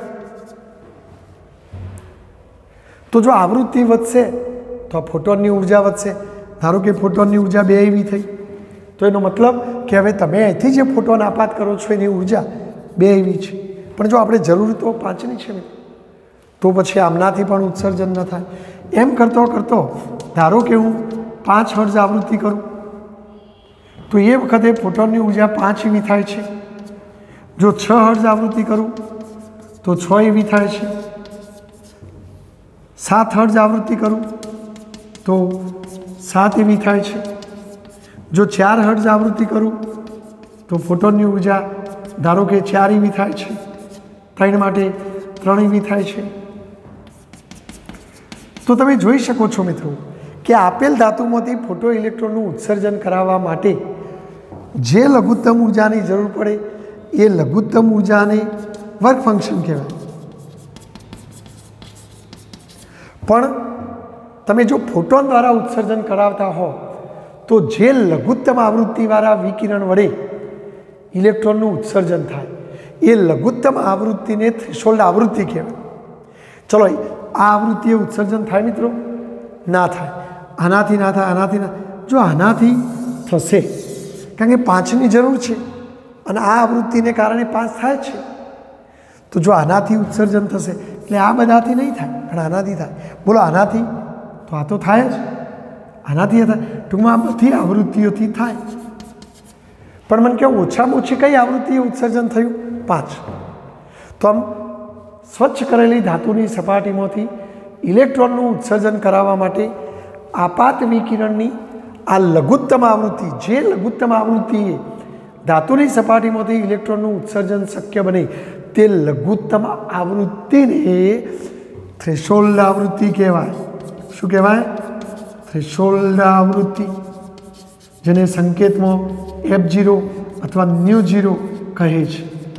તો જો આવૃત્તિ વધશે તો આ ફોટોનની ઊર્જા વધશે। ધારો કે ફોટોનની ઊર્જા 2 ઈવી થઈ તો એનો મતલબ કે હવે તમે અહીંથી જે ફોટોન આપાત કરો છો એની ઊર્જા 2 ઈવી છે પણ જો આપણે જરૂર તો 5ની છે તો પછી આમનાથી પણ ઉત્સર્જન ન થાય। એમ કરતો કરતો ધારો કે હું 5 હર્ટ્ઝ આવૃત્તિ કરું તો એ વખતે ફોટોનની ઊર્જા 5 ઈવી થાય છે। જો 6 હર્ટ્ઝ આવૃત્તિ કરું તો 6 ઈવી થાય છે। 7 હર્ટ્ઝ આવૃત્તિ કરું તો 7 ઈવી થાય છે। જો 4 હર્ટ્ઝ આવૃત્તિ કરું તો ફોટોનની ઊર્જા ધારો કે 4 ઈવી થાય છે, 3 માટે 3 ઈવી થાય છે। તો તમે જોઈ શકો છો મિત્રો કે આપેલ ધાતુમાંથી ફોટો ઇલેક્ટ્રોનનું ઉત્સર્જન કરાવવા માટે જે લઘુત્તમ ઊર્જાની જરૂર પડે એ લઘુત્તમ ઊર્જાને વર્ક ફંક્શન કહેવાય। પણ તમે જો ફોટોન દ્વારા ઉત્સર્જન કરાવતા હો તો જે લઘુત્તમ આવૃત્તિવાળા વિકિરણ વડે ઇલેક્ટ્રોનનું ઉત્સર્જન થાય એ લઘુત્તમ આવૃત્તિને થ્રેશોલ્ડ આવૃત્તિ કહેવાય. ચલો આ આવૃત્તિએ ઉત્સર્જન થાય મિત્રો? ના થાય. આનાથી ના થાય, આનાથી ના. જો આનાથી થશે કારણ કે 5ની જરૂર છે અને આ આવૃત્તિને કારણે 5 થાય છે, તો જો આનાથી ઉત્સર્જન થશે એટલે આ બધાથી નહીં થાય પણ આનાથી થાય. બોલો આનાથી? તો આ તો થાય જ, આનાથી થાય. ટૂંકમાં આ બધી આવૃત્તિઓથી થાય. પણ મને કહો ઓછામાં ઓછી કઈ આવૃત્તિએ ઉત્સર્જન થયું? 5. તો આમ સ્વચ્છ કરેલી ધાતુની સપાટીમાંથી ઇલેક્ટ્રોનનું ઉત્સર્જન કરાવવા માટે આપાત વિકિરણની આ લઘુત્તમ આવૃત્તિ, જે લઘુત્તમ આવૃત્તિએ ધાતુની સપાટીમાંથી ઇલેક્ટ્રોનનું ઉત્સર્જન શક્ય બને તે લઘુત્તમ આવૃત્તિને થ્રેશોલ્ડ આવૃત્તિ કહેવાય. શું કહેવાય? થ્રેશોલ્ડ આવૃત્તિ, જેને સંકેતમાં F0 અથવા μ0 કહે છે.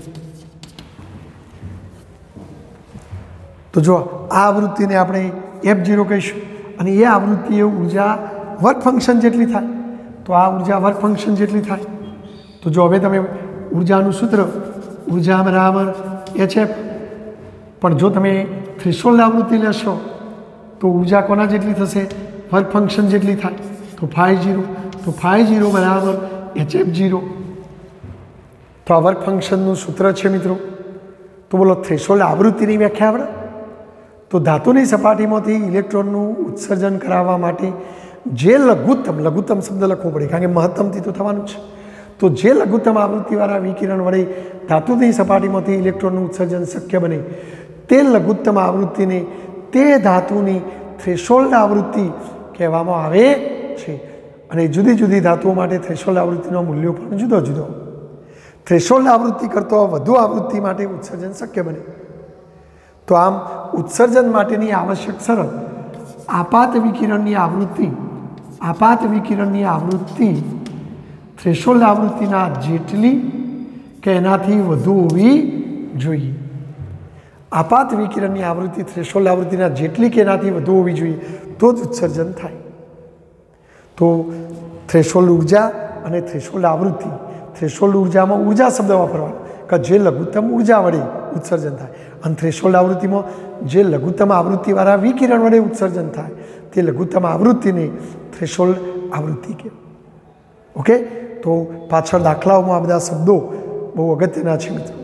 તો જો આ આવૃત્તિને આપણે F0 કહીશું અને એ આવૃત્તિએ ઉર્જા વર્ક ફંક્શન જેટલી થાય, તો આ ઉર્જા વર્ક ફંક્શન જેટલી થાય. તો જો હવે તમે ઉર્જાનું સૂત્ર ઉર્જા બરાબર HF, પણ જો તમે થ્રેશોલ્ડ આવૃત્તિ લેશો તો ઉર્જા કોના જેટલી થશે? વર્ક ફંક્શન જેટલી થાય. તો φ0, તો φ0 બરાબર HF0. તો આ વર્ક ફંક્શનનું સૂત્ર છે મિત્રો. તો બોલો થ્રેશોલ્ડ આવૃત્તિની વ્યાખ્યા આપણે તો ધાતુની સપાટીમાંથી ઇલેક્ટ્રોનનું ઉત્સર્જન કરાવવા માટે જે લઘુત્તમ શબ્દ લખવો પડે કારણ કે મહત્તમથી તો થવાનું છે. તો જે લઘુત્તમ આવૃત્તિવાળા વિકિરણ વડે ધાતુની સપાટીમાંથી ઇલેક્ટ્રોનનું ઉત્સર્જન શક્ય બને તે લઘુત્તમ આવૃત્તિને તે ધાતુની થ્રેશોલ્ડ આવૃત્તિ કહેવામાં આવે છે. અને જુદી જુદી ધાતુઓ માટે થ્રેશોલ્ડ આવૃત્તિનો મૂલ્યો પણ જુદો જુદો. થ્રેશોલ્ડ આવૃત્તિ કરતાં વધુ આવૃત્તિ માટે ઉત્સર્જન શક્ય બને. તો આમ ઉત્સર્જન માટેની આવશ્યક શરત આપાત વિકિરણની આવૃત્તિ થ્રેશોલ્ડ આવૃત્તિના જેટલી કે એનાથી વધુ હોવી જોઈએ. આપાત વિકિરણની આવૃત્તિ થ્રેશોલ્ડ આવૃત્તિના જેટલી કે એનાથી વધુ હોવી જોઈએ તો જ ઉત્સર્જન થાય. તો થ્રેશોલ્ડ ઉર્જા અને થ્રેશોલ્ડ આવૃત્તિ. થ્રેશોલ્ડ ઉર્જામાં ઉર્જા શબ્દ વાપરવાનો કે જે લઘુત્તમ ઉર્જા વડે ઉત્સર્જન થાય, અને થ્રેશોલ્ડ આવૃત્તિમાં જે લઘુત્તમ આવૃત્તિવાળા વિકિરણ વડે ઉત્સર્જન થાય તે લઘુત્તમ આવૃત્તિને થ્રેશોલ્ડ આવૃત્તિ કહેવાય. ઓકે, તો પાછળ દાખલાઓમાં આ બધા શબ્દો બહુ અગત્યના છે મિત્રો.